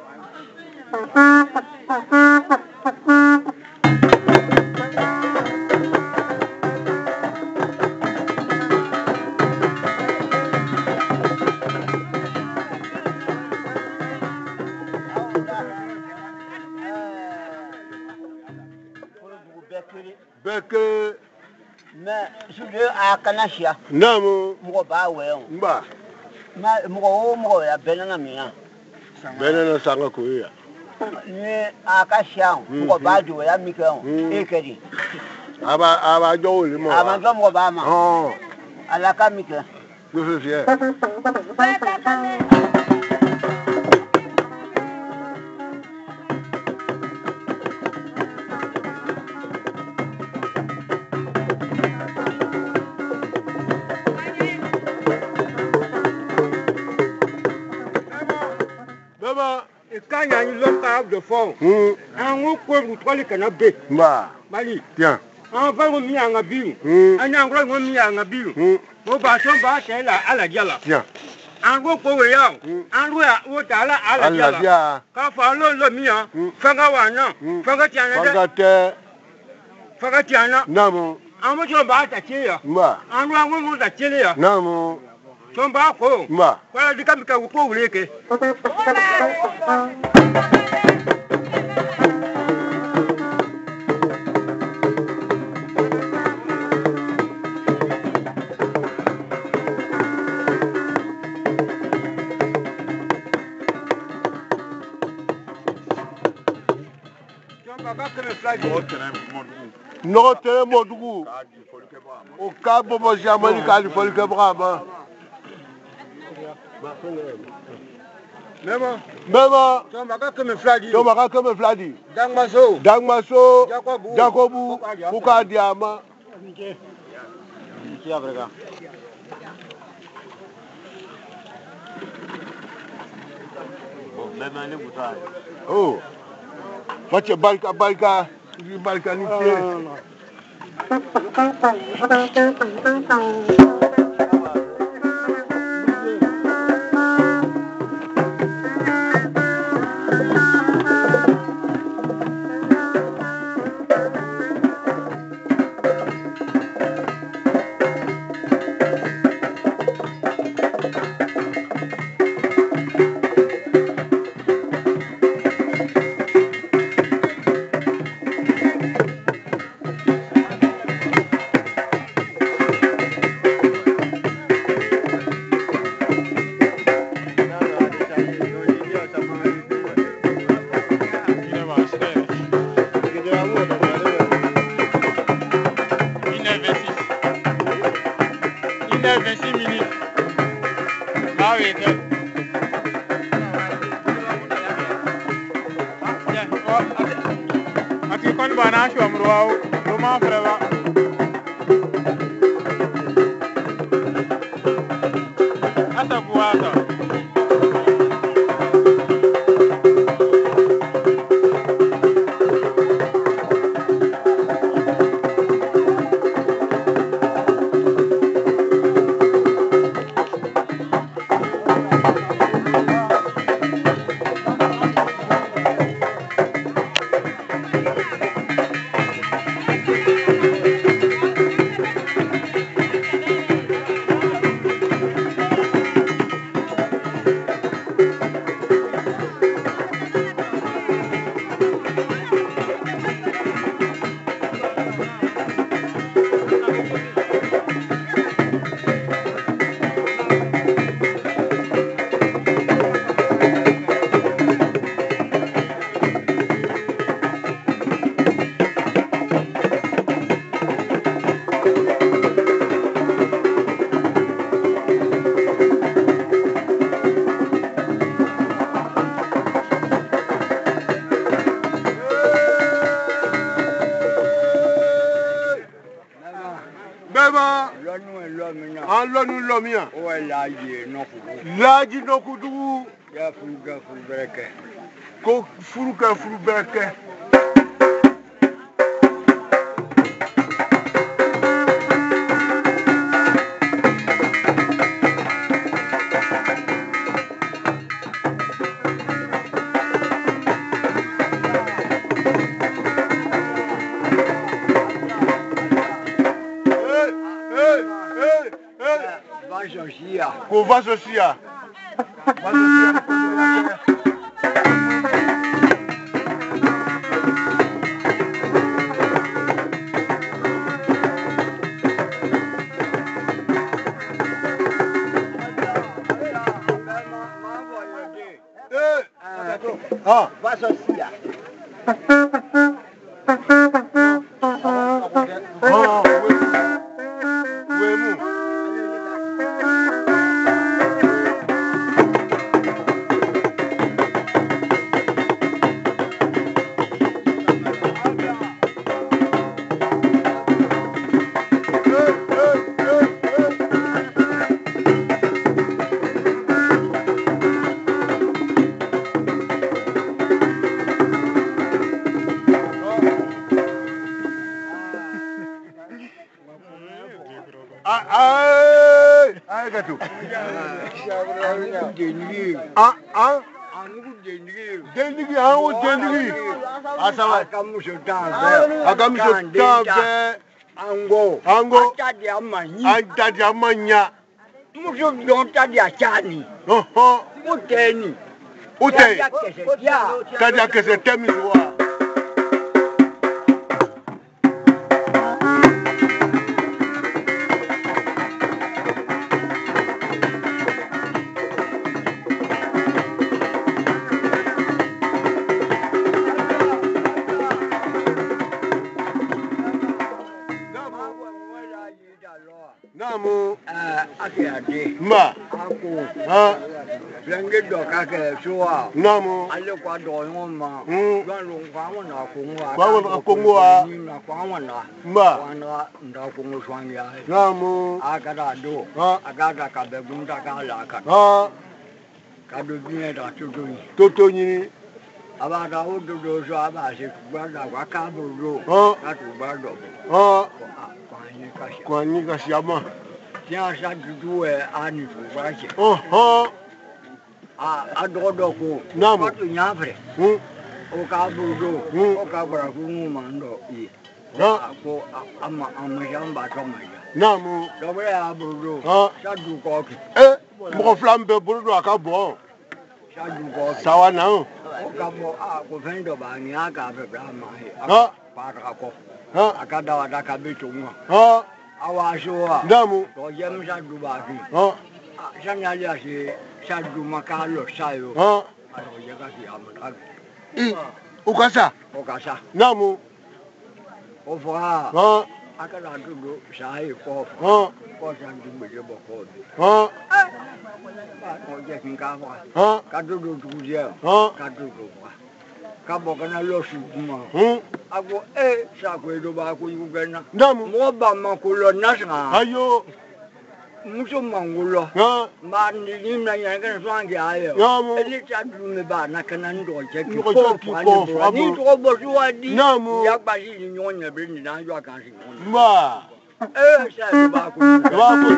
Beke. Mais je veux à Kanachia. Namu. Moi, bah ouais. Mba. Moi, ya benana mia. Benana sanga ko ya. Ni akashia. Moi, bah du ya mikao. Ekedi. Aba jo le mo. Aba jo mo ba ma. Oh. Ala ka mika. Go fe fier. Kanya ni loka de fond. An ko mu toli kana be. Mba. Mali. Tiens. An fa mo mi anga biu. An an ko mo mi anga biu. Mo ba so ba te la ala jala. Tiens. An ko we ya. An ro ya wo ta la ala jala. Ala dia. Ka fa lo mi ya. Fa ga wa na. Fa ga tiana. Fa ga te. Fa ga tiana. Namu. An mo so ba ta che ya. Mba. An ro mo ta che le ya. Namu. Somba ko. Mba. Kwa di kamika ko wuleke. No tere modugu. O ka bobo jamani ka di folke braba. Mema. Tomba ka keme fladi. Dangmaso. Jacobu. Kuka diama. Bema ni buta. Oh. Face balka ni tie. Laji no kudu ya furuga furubereke ko furuga furubereke Ko va socia. va socia. Ango Antadi amanya Muso donta dia chani. Uteni. Ute Tadia kese temizwa Namu Ake Ma Ako Lenge doka ke soa Namu Ale kwa do ma Wan long kwa wana kongwa Kwa kongwa na kwa wana Ma wana nda kongwa swanya Namu Akada do Akada ka begunda ka la ka Kado bien da Totoni. Abada o do so aba se gbada wa ka buru. Ka tu gbado. Kwani kasiama. Tiens ça du ani tu wa che. Adodo ko. Namu. Tu nyafre. O ka buru. O ka bra ku mando i. Ko ama jamba to ma. Namu. Dobre ya buru. Ça du ko. Mo flambe buru aka bo. Ça du ko. Sawa na. O ka bo ko fendo ba ni aka be bra ma he. Pa ka ko. Akada wa da ka be tunwa. Awa showa. Namu. To yem sa du ba ki. Sanya ya se sa du makalo sayo. Ado ye ka si amaka. Ukasa. Okasa. Namu. O fa. Akada du sai ko. Ko sa du me je bo ko. Ba ko je kin ka ba. Ka du je. Ka du ba. Ka bo kana lo su kuma. Ago sa ko do ba ko yu gana. Namu. Mo ba ma ko lo nasga. Ayo. Muso mangulo. Ma ni na ya kan so ange ayo. Eli cha du me ba na kana ndo je ki ko fa ni to bo su adi. Ya ba ji ni nyonya be ni na yo kan si. Ma. Sa do ba ko. Ba ko.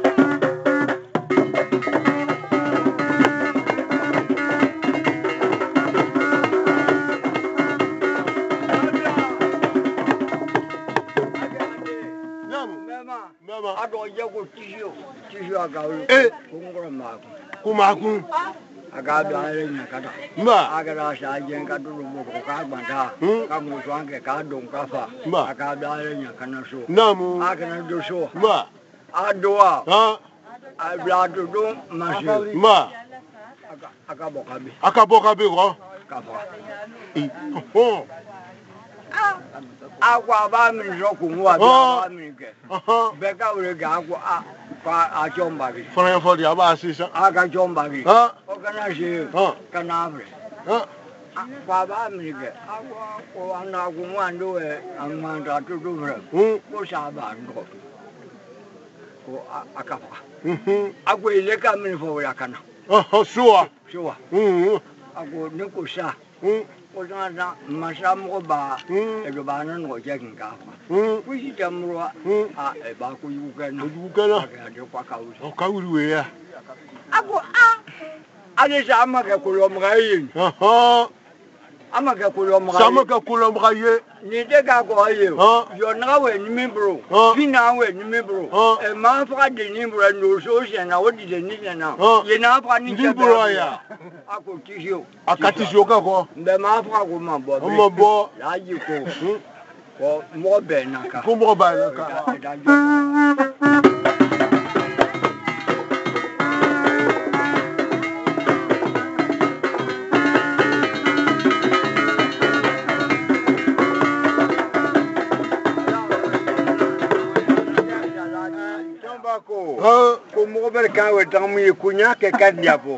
Ado je ko tisio aga o ngoro ma ko kuma kun aga da re nya kada aga da sha je ka du mo ko ka gbanda ka mo so ange ka don ka fa aga da re nya kana so namu aga na do so ma ado a abla do do ma se ma aka boka be ko ka fa Agua ba mi roku wa ba mi ke. Be ka ure ga agua a chomba bi. Fọlọ́n fọdí a bá ṣiṣẹ́. Aga chomba bi. O kana se. Kana bre. Kwa ba mi ke. Agua ko anda ku mando e amanda tu tu bre. Ko sa ba ndo. Ko akafa. Agua ile ka mi fo ya kana. Sure. Sure. Agua ne ko sa. Ozana masamo ba edobana no jekin ka fa kuji jamro ba ku yugana ga kwa kawu o kawu we ya ago ale sama ke kulo mgayin ama ke kulo mgayin sama ke kulo mgayin ni de ga go aye yo na we ni membro bina we ni membro e ma fa de ni membro no so se na wodi de ni na ye na fa ni membro ya ako tisio akatisio ka ko mbe ma fa ko ma bo mo bo la yi ko mo be na ka ko mo ba na ka ko mo ber ka we tan mu kunya ke kan diabo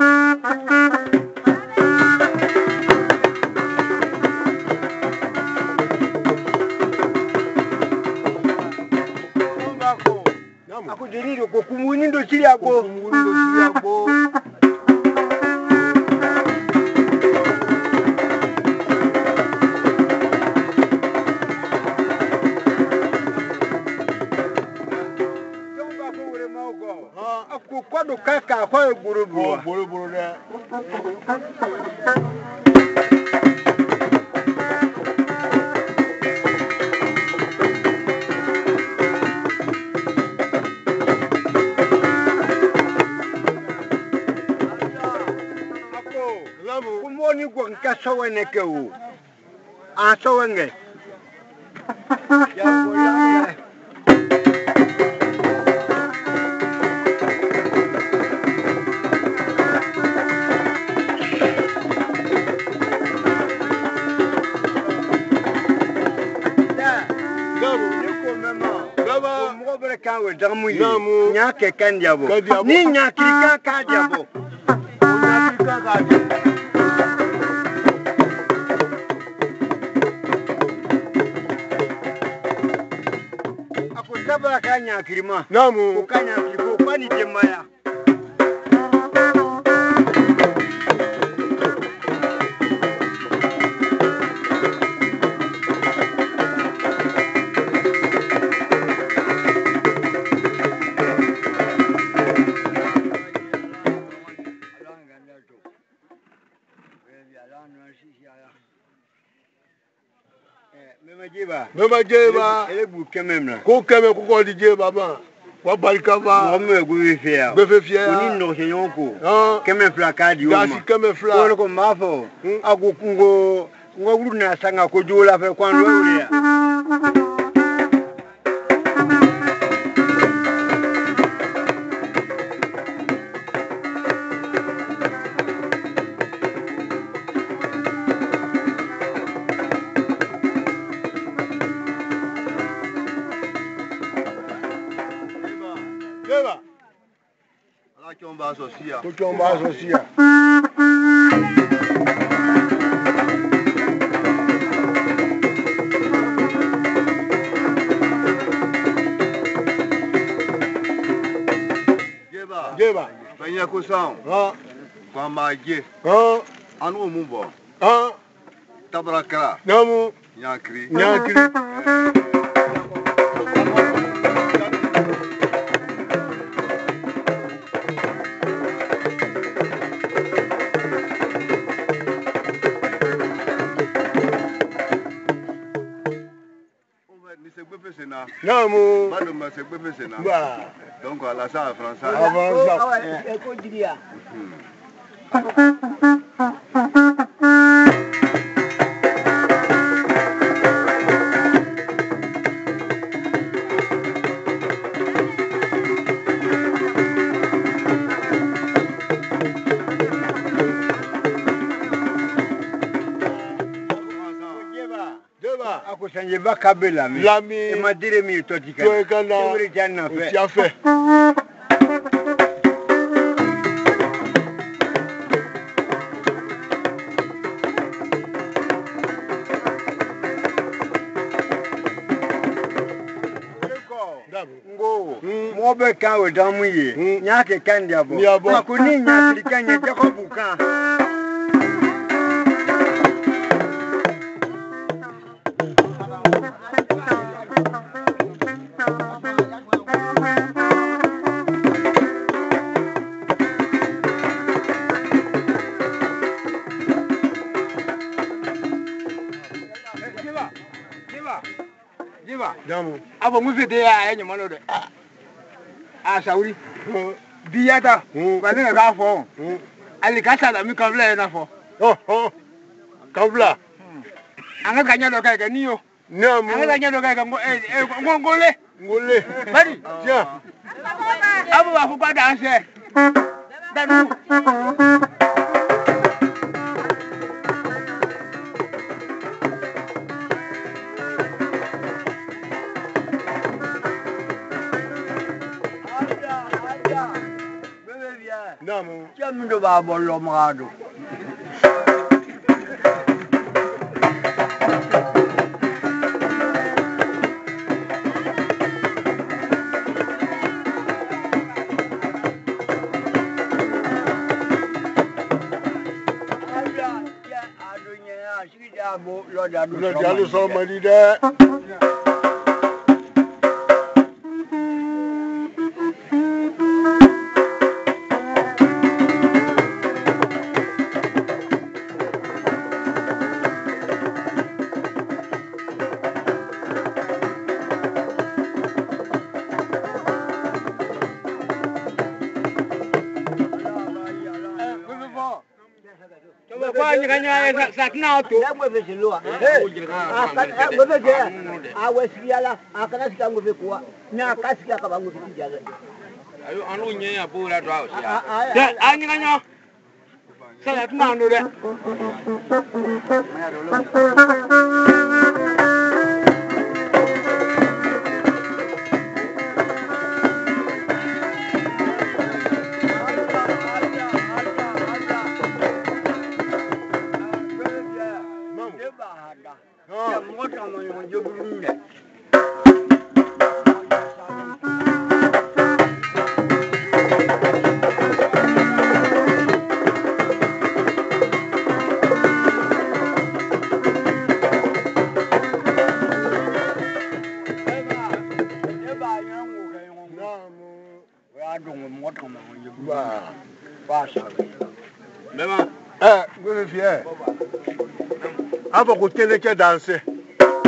aku diri ko kumuni ndo chiri ako kwado kaka kwa buru ne kumoni kwa nkasa weneke u asa wenge ya bola kawe damu yi nya ke kan diabo ni nya kirika ka diabo nya kirika ka diabo ako sabra ka nya kirima namu ko ka nya kiriko kwani temaya Mema jeba. Ele bu kemem la. Ko keme ko di jeba ba. Wa barika ba. Mo me go we fia. Be fe fia. Oni no se yonko. Ah. Kemem fla ka di o ma. Da si keme fla. Ko ko mafo. Agu ngo wuru na sanga ko jola fe kwan lo ya. Jeba. Ala chomba sosia. Ko chomba sosia. Jeba. Banya ko sang. Ah. Kwa maje. Ah. Anu mumbo. Ah. Tabraka. Namu. Nyakri. Nyakri. Namu. Mado ma se gbefe sena. Ba. Donc à la ça français. Avant ça. Eko diria. Jeba. Akusanye bakabela mi. Lami. E madire mi totika. Toi kana. Uri janna fe. Tu as fait. Ngo. Mo be kan we dan mu ye. Nya ke kan dia bo. Dia bo. Makuni nya tri kan nya Jacob kan. Jiba. Namu. Abo mu fete ya enyo mano de. Ah sauri. Biyata. Ba ne ga fo. Ali ka sala mi kan le na fo. Oh oh. Kabla. Anga ganya do kai ga niyo. Namu. Anga ganya do kai ga ngole. Ngole. Bari. Tiens. Abo ba fu pa danse. Danu. Namu. Jamu do ba bollo magado. Lo jalu so mari de. Kwa nyanya sakna to. Ya ngwe fe lo. Ngwe fe je. Awe siala akana sika ngwe fe kwa. Nya kasika ka bangu tijala. Ayo anu nyanya bora to ausi. Ya anyanya. Sala tuna no de. Abo ko tele ke danser.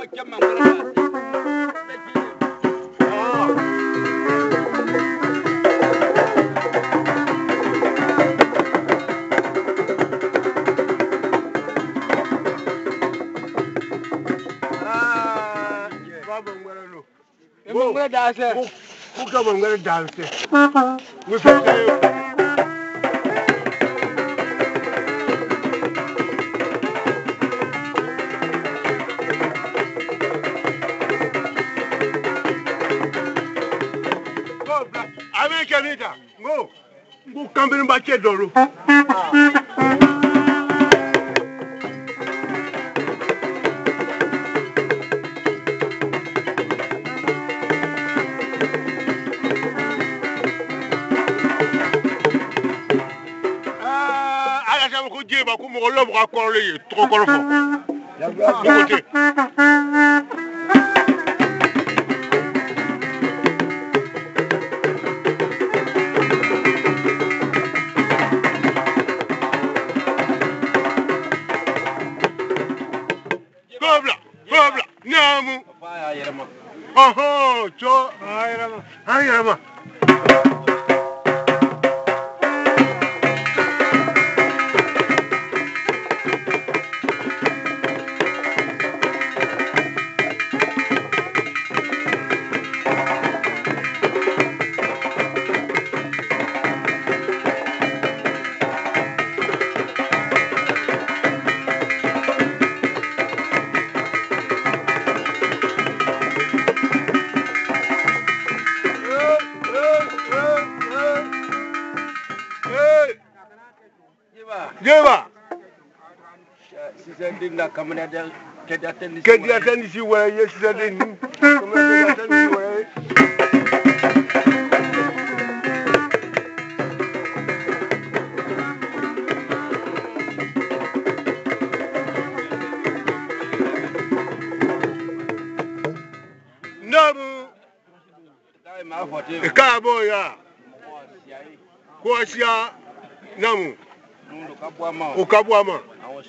Ukabwama.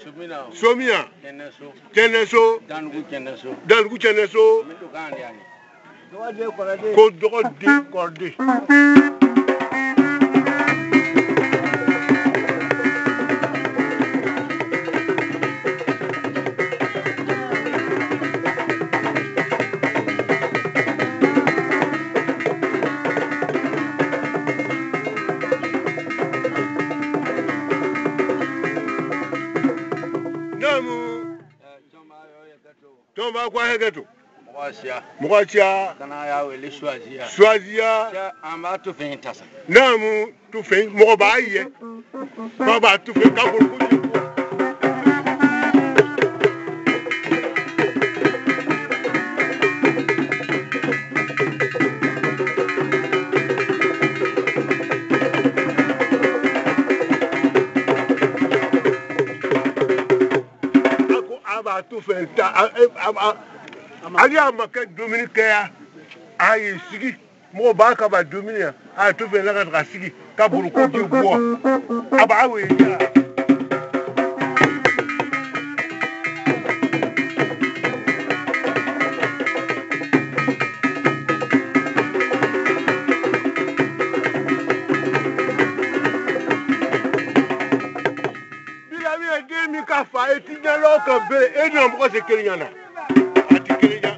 Somia. Keneso. Dangu keneso. Kodode. Tomba kwa hegetu. Mwachia. Kana ya wele swazia. Swazia. Amba tu fentasa. Namu tu fen mo ba ye. Baba tu fen ka bulu ku. Ako tu fen ta ali amaka Dominique ya ayi sigi mo ba ka ba Dominique a tu fen la ka sigi ka bulu ku ji bo aba we ya bila mi de mi ka fa eti nya lo ka be e ni mo ko se kirinya na ati kirinya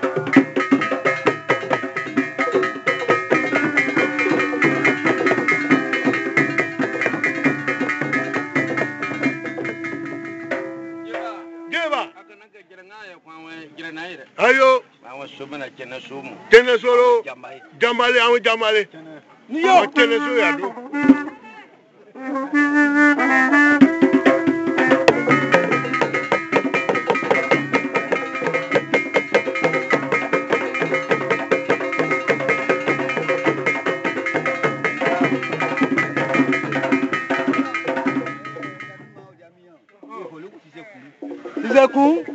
ayo awon somina keneso mu kenesoro jamale awon jamale ni yo keneso ya do Izeku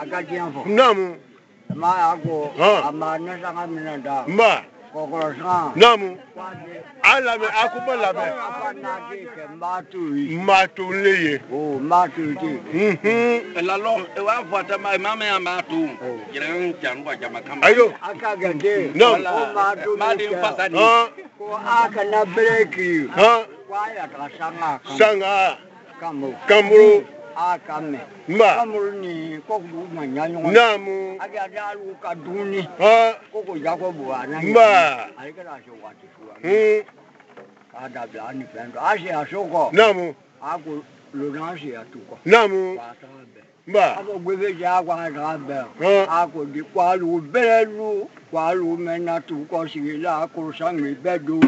akatiamfo Namu. ma ako Ah. amana sanga minanda Mba. kokoro sanga Namu. kwade Alame akuba lame. apana ke mbatu Matuleye. oh mbatu ti lalo e wa vota mai mama ya matu jiran janwa jama kama Ayo. akagande No. oh mbatu mali mpasani ko akana breki Ha. kwaya ta sanga Sanga. kamu Kamuru. akame Mba. kamuru ni kokulu manyanyo Namu. aga dalu kaduni Ha. koko jako buana Mba. alikala sho watifua ada blani pendo ashe ashoko Namu. ako lonanshi atuko Namu. kwatabe Mba. ako gwebe ja kwatabe Ha. ako di kwalu belu kwalu mena tuko sigila ako sangi bedu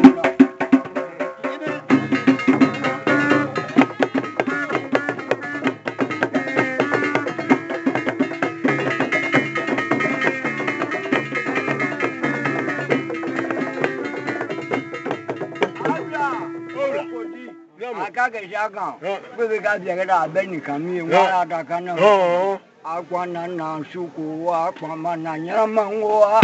akage jagan gwebe ga biagada abeni kami ngara da kana akwana na suku wa kwama na nyama ngwa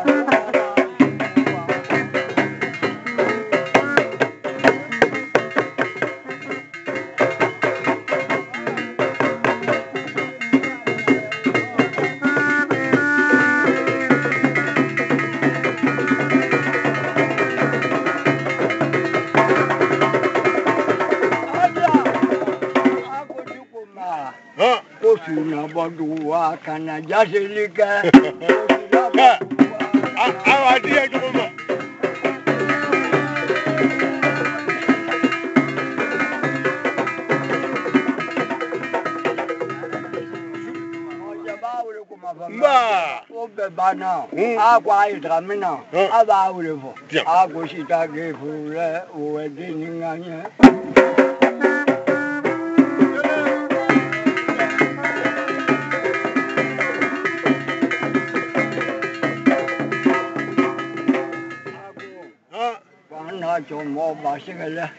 na bodu wa kana jasilika awa dia jogoma Mba obe bana akwa idramina aba ulevo ako shita gefule uwedi ninganye Wana chomo basigale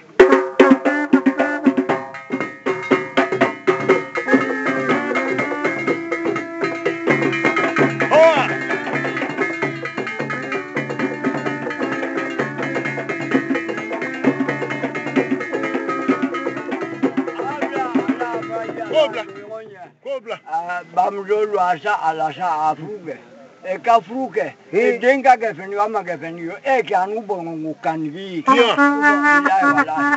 bamdolu asa alasa afuge eka fruke denga gefeni wama gefeni yo eke anu bongo ngukanvi wala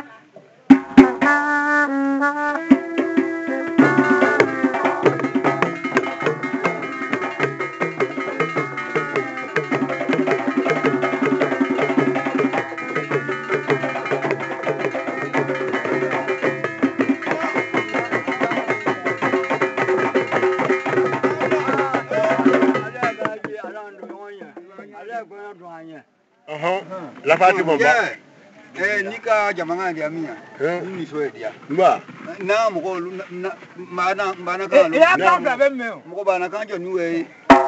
la fati bomba nika jamanga dia mia ni so dia mba na mo na mana ka lo ya ka ka be me mo bana kan jo nu e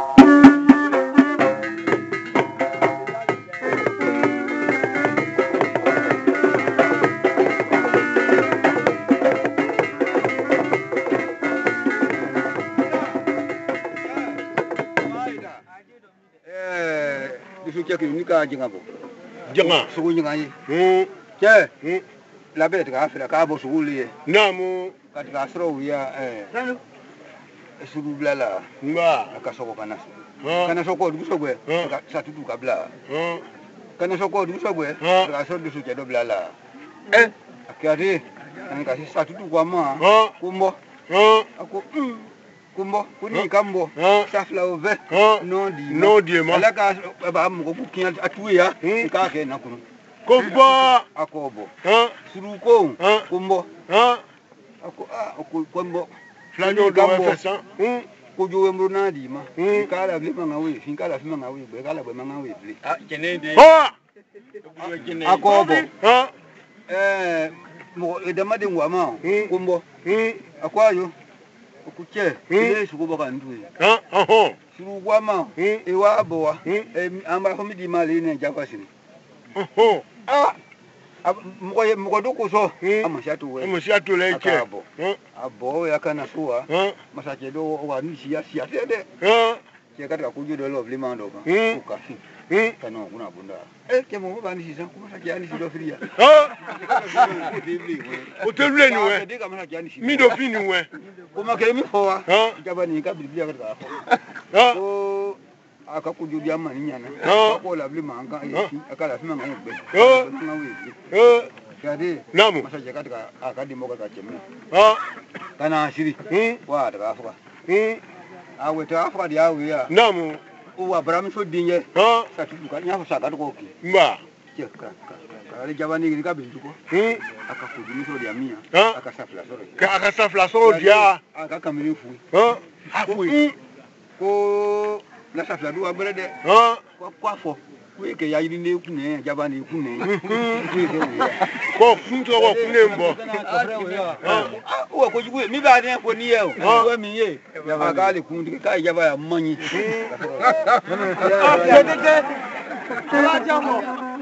nika jingabo janga sugu nyingayi ke la bele ka afira ka bo sugu liye namu katika sro wiya sugu blala mba ka soko kana soko du sogwe sa tudu ka bla kana soko du sogwe ka so du suke do blala akati ka sa tudu kwa ma kumbo ako kumbo kuni kambo safla ove no di ma ala ka ba mo ko kin atuya ka ke na kunu kombo akobo suruko kumbo ako kombo flanyo do fesa ko jo emro na di ma ka la bi ma ngawe fin ka la fi ma ngawe be ka la be ma ngawe ble jenende akobo mo edamade ngwa ma kumbo akwayo okuche ile sukuba kantu sukuwa ma ewa boa amba ho midi mali ne java sini Mko doko so amashatu we. Amashatu leke. Abo yakana suwa. Masache do wa nisi ya tede. Katika kujudo lo vlima ndoka. Ukasi. Kana kuna bunda. Kemo bani sisa kumasache yani sido firia. Utevle ni we. Mi do fini we. Kuma kemi fowa. Jabani ka biblia katika hapo. So akakujudia maninyana. Ko la vlima anga akala fima ngombe. Kadi namu masache katika akadimo katika chemi. Kana ashiri. Wa daga afuka. Awe ta afuka dia awe ya. Namu uwa Abraham so dinye. Satuka nya saka ko ki. Mba. Kale jabani ni kabinduko. Akakujini so dia mia. Akasafla so. Akasafla so dia. Akakamilifu. Afui. Ko la safla do abrede. Kwafo. Weke ya yiri ne kune jabani kune. Ko kunto ko kune mbo. Uwa ko jibu mi ba den ko ni ye o. Wa mi ye. Akale kundi ka jaba ya manyi. Dedeke. Ala jamo.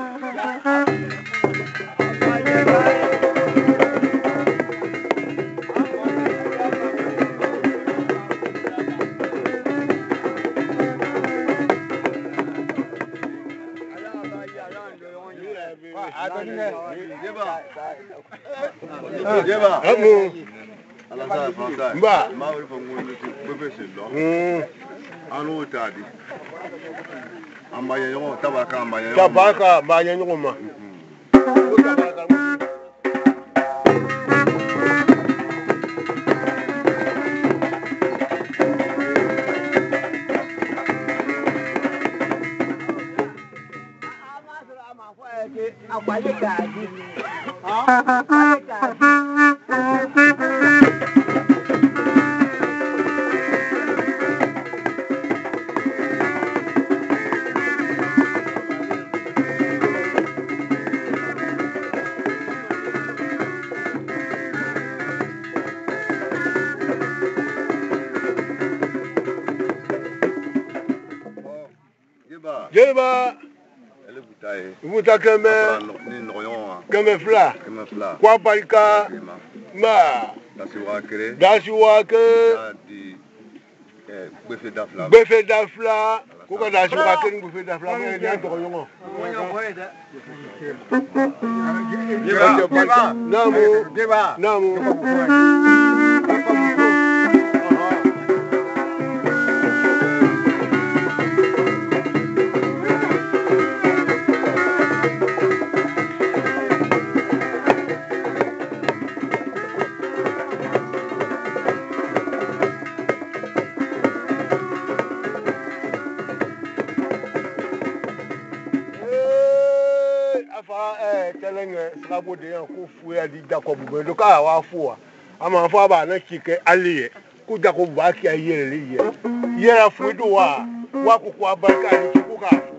Jeba. Amu. Alasa Franca. Mba. Ma wori fo ngoni ti bebe se lo. Anu tadi. Ambaye yo tabaka ambaye yo. Tabaka ambaye yo ma. Jeba. Ele butaye. Buta keme. Ni noyon. Keme fla. Keme fla. Kwa palika. Ma. Dasi wake. Di befe dafla. Befe dafla. Kuka dasi wake ni befe dafla. Ni noyon. Jeba. Namu. Jeba. Namu. Sabo de yan ko fu ya di Jacob bo do ka wa fu wa ama fu ba na kike aliye ku Jacob ba ki ayere le ye yera fu do wa ku ko abarka ni ku ka fu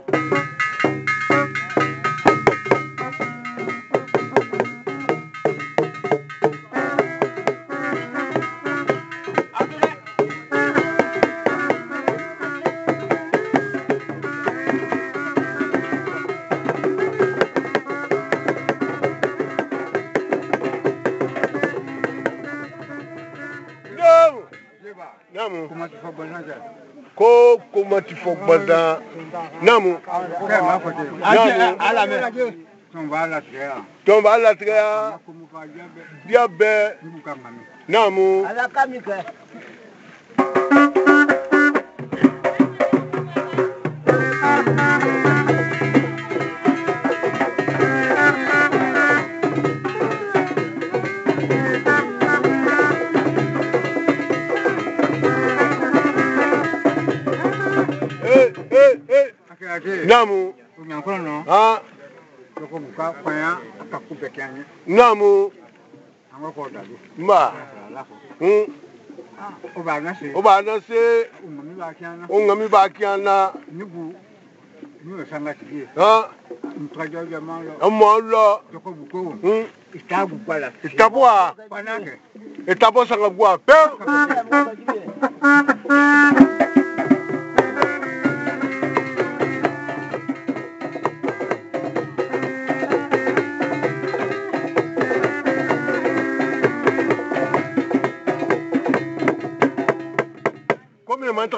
Namu. Ko komati fo gbada. Namu. Namu. Tomba la trea. Diabe. Namu. Ala kamike. Namu. Ah. Namu. Ma. Oba na se. Ungami bakiana. Ah. Amolo. Itabwa. Itabwa sangabwa. Pe.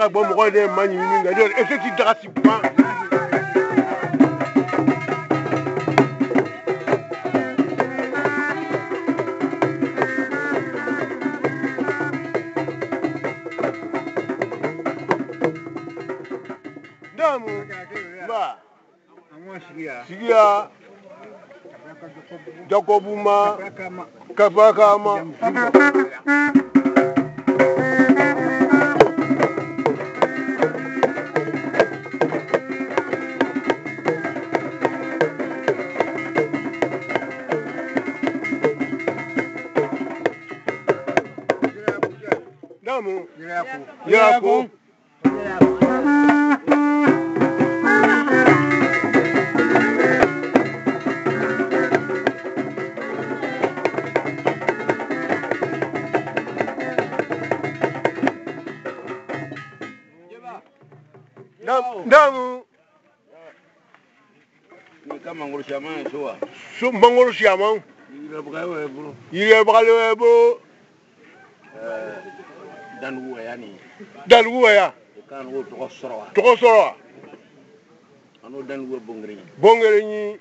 ka bɔ mɔgɔ de ma ɲini nka e tɛ ti daga si kuma. Namu ba sigiya Jakobuma Kabakama Namu Yako Namu Ni kama ngoro shama soa. So mangoro shama. Yire bagawe bro. Yire bagawe bro. Dan wo yani. Dan wo ya. Kan wo to soro. To soro. Ano dan wo bongri. Bongri ni.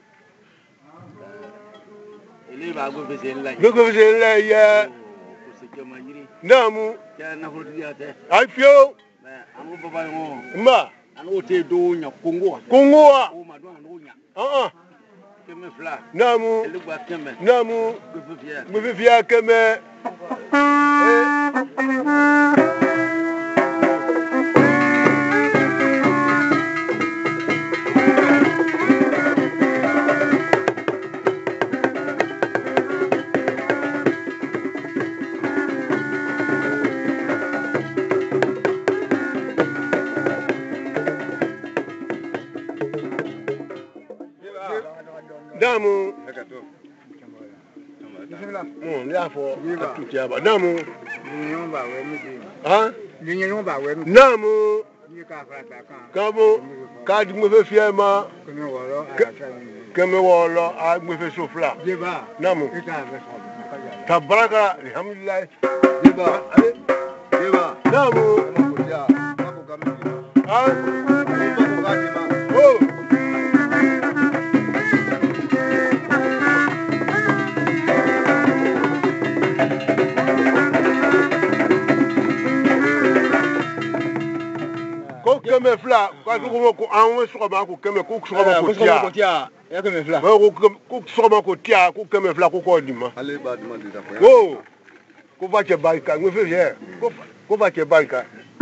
Ele ba go fese la. Go fese la ya. Ko se jama yiri. Namu. Ya na ho diate. Ai fio. Anu baba ngo. Ma. Anu te do nya kongo. Kongo. O ma do anu nya. Keme fla. Namu. Ele gwa keme. Namu. Go fia keme. Namu. Ni afọ atuti aba. Namu. Namu. Kamu kadi mwefe fiema. Keme wolo a mwefe sofla. Namu. Tabaraka alhamdulillah. Namu. Oh. Keme fla kwa ko anwe sokoma ko keme ko sokoma ko tia ya keme fla ko sokoma ko tia ko keme fla ko dima ale ba dima de zapo wo ko va che banka ngwe fe je ko va che banka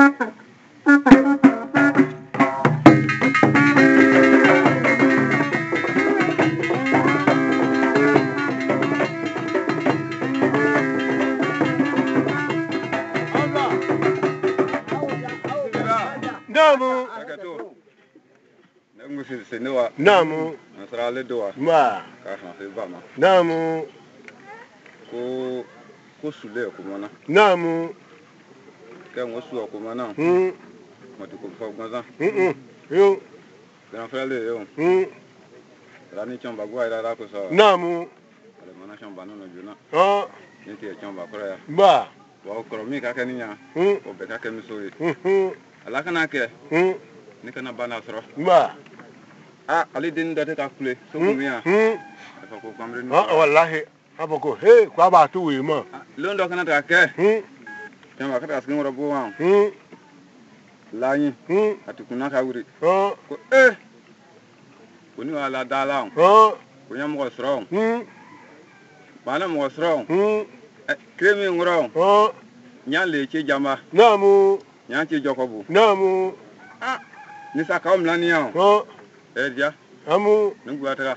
Namu. Namu. Nasrale doa. Ma. Ka se vama. Namu. Ko sule ko mona. Namu. Ka ngosu ko mona. Mati ko fa gwanza. Yo. Grand frère le yo. Rani chamba gwa ira ko so. Namu. Ale mana chamba no juna. Ni ti chamba ko ya. Ba. Wa ko mi ka kaninya. O be ka kemi so yi. Ala kana ke ni kana bana soro ba ali din da ta kule so kumiya fa ko kamre ni wallahi aboko he kwa ba tu wi ma londo kana ta ke tama ka ta skin wora bo wa layin atukuna ka wuri ko ko ni wala dala ko nyam ko soro bana mo soro kremi ngoro nya le che jama namu Nyanchi Jacobu. Namu. Nisa kaum lani yao. Edia. Namu. Nungu atara.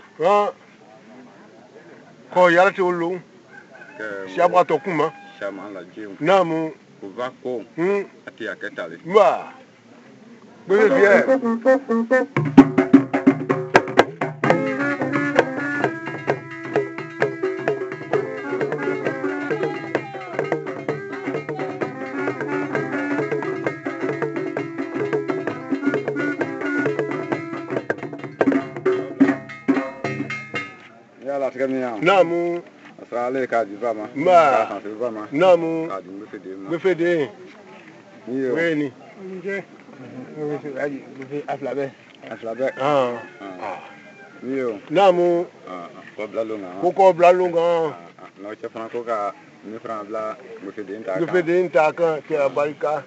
Ko yarate ulu. Siabwa tokuma. Shama la jiu. Namu. Kuva ko. Ati aketali. Ba. Bebe bien. Namu. Asale ka divama. Ma. Namu. Ka di mfede. Mfede. Weni. Aflabe. Yo. Namu. Ko blalunga. Ko blalunga. No che franco ka ni fran bla mo fe den ta. Mo fe den ta kan ke abarika.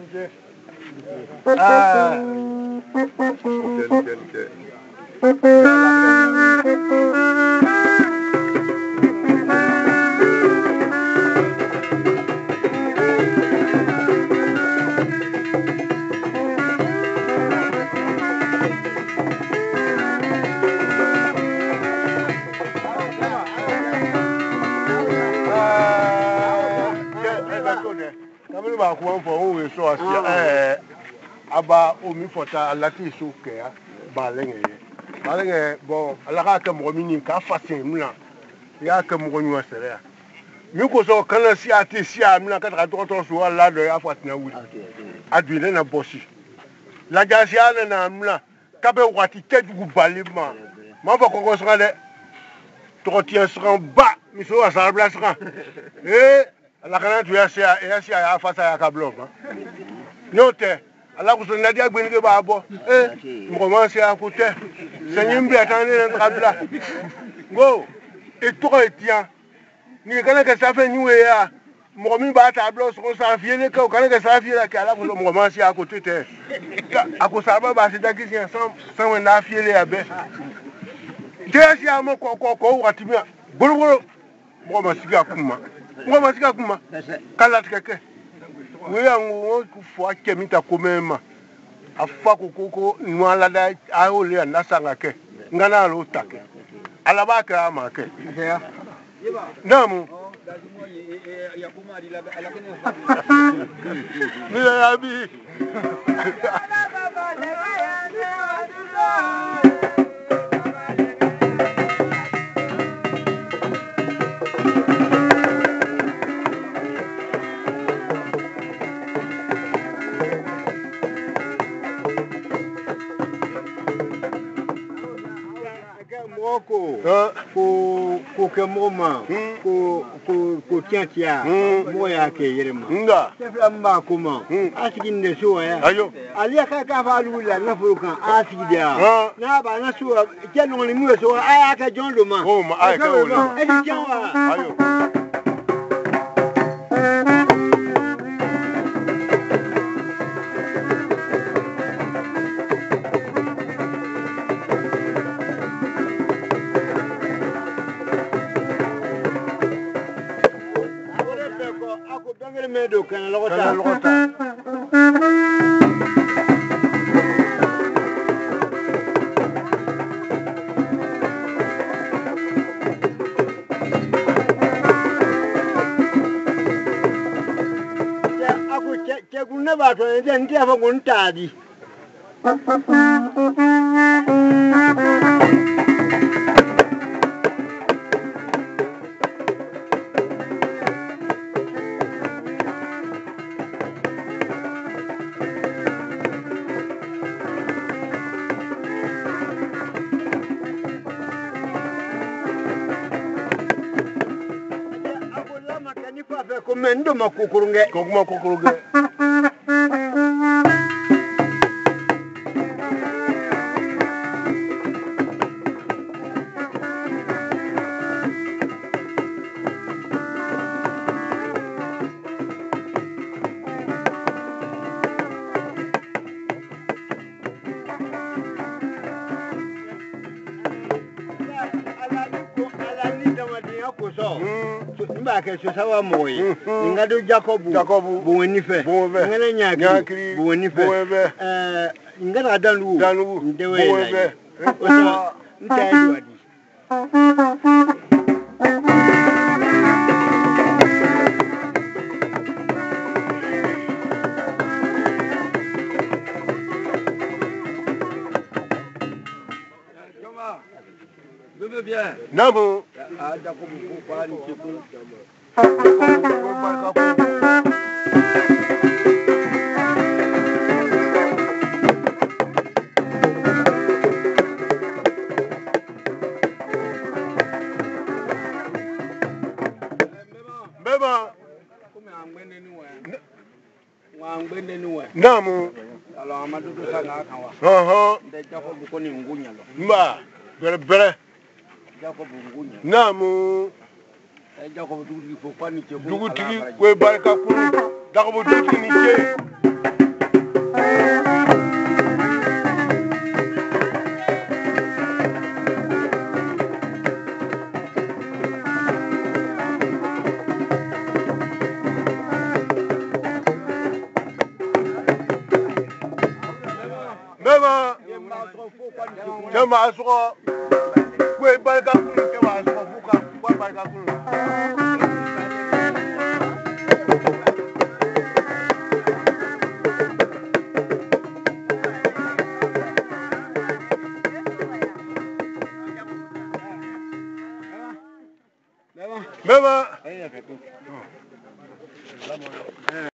Ba ko fo o we so asia aba o mi fota alati so ke ya ba lenge bon ala ka ke mo mi ka fatin mla ya ke mo nyu asere ya mi ko so kana si ati si amla ka to so ala do ya fatina wuri adwile na bosi la jasia na mla ka be wati ke du balima ma ba ko so ngale to tie so ba mi so asara bla so la kana tu ya ya fasa ya kablo note ala ko so nadia gbeni ke ba bo mo commence à côté senyim bi atane na kabla go et to etien ni kana ke ça fait nous ya mo mi ba tablo so ça fier ke kana ke ça fier la ala ko mo commence à côté te a ko ça ba c'est daki sans na fier ya be te ya mo ko watimia bolo mo ma siga kuma ngoma sika kuma kala tikeke weya ngo kufwa kemita komema afa kokoko nwala da aole na sanga ke ngana lo take alaba ka amake namu ni ya bi ko ke moma ko tiantia moya ke yerema nga tefla mba kuma asigin de so ya ayo ali ka fa lula na furukan asigidia na ba na so ke no ni mu so aya ka jondo ma o ma aya ka o e di janwa ayo medo kana logota aku che gunne ba to ne ndia fa guntadi Mendo makukurunge kokuma kukurunge ke so sawa moyi ngado Jacobu bonife ngene nyakiri bonife ngara danlu ndewe bonife osa ntaji wadi Bébé bien. Nabo. Jacobu pour pas ni chekou. Namu. Alors Amadou Sanga Kawa. De Jacob Bukoni Ngunya. Mba, bere. Jacob Ngunya. Namu. Jacob Dugu Fopani Chebu. Dugu tigi, we barka kuru. Jacob Dugu ni che. Jama asoko we barka kuru ke wa asoko fuka wa barka kuru Beba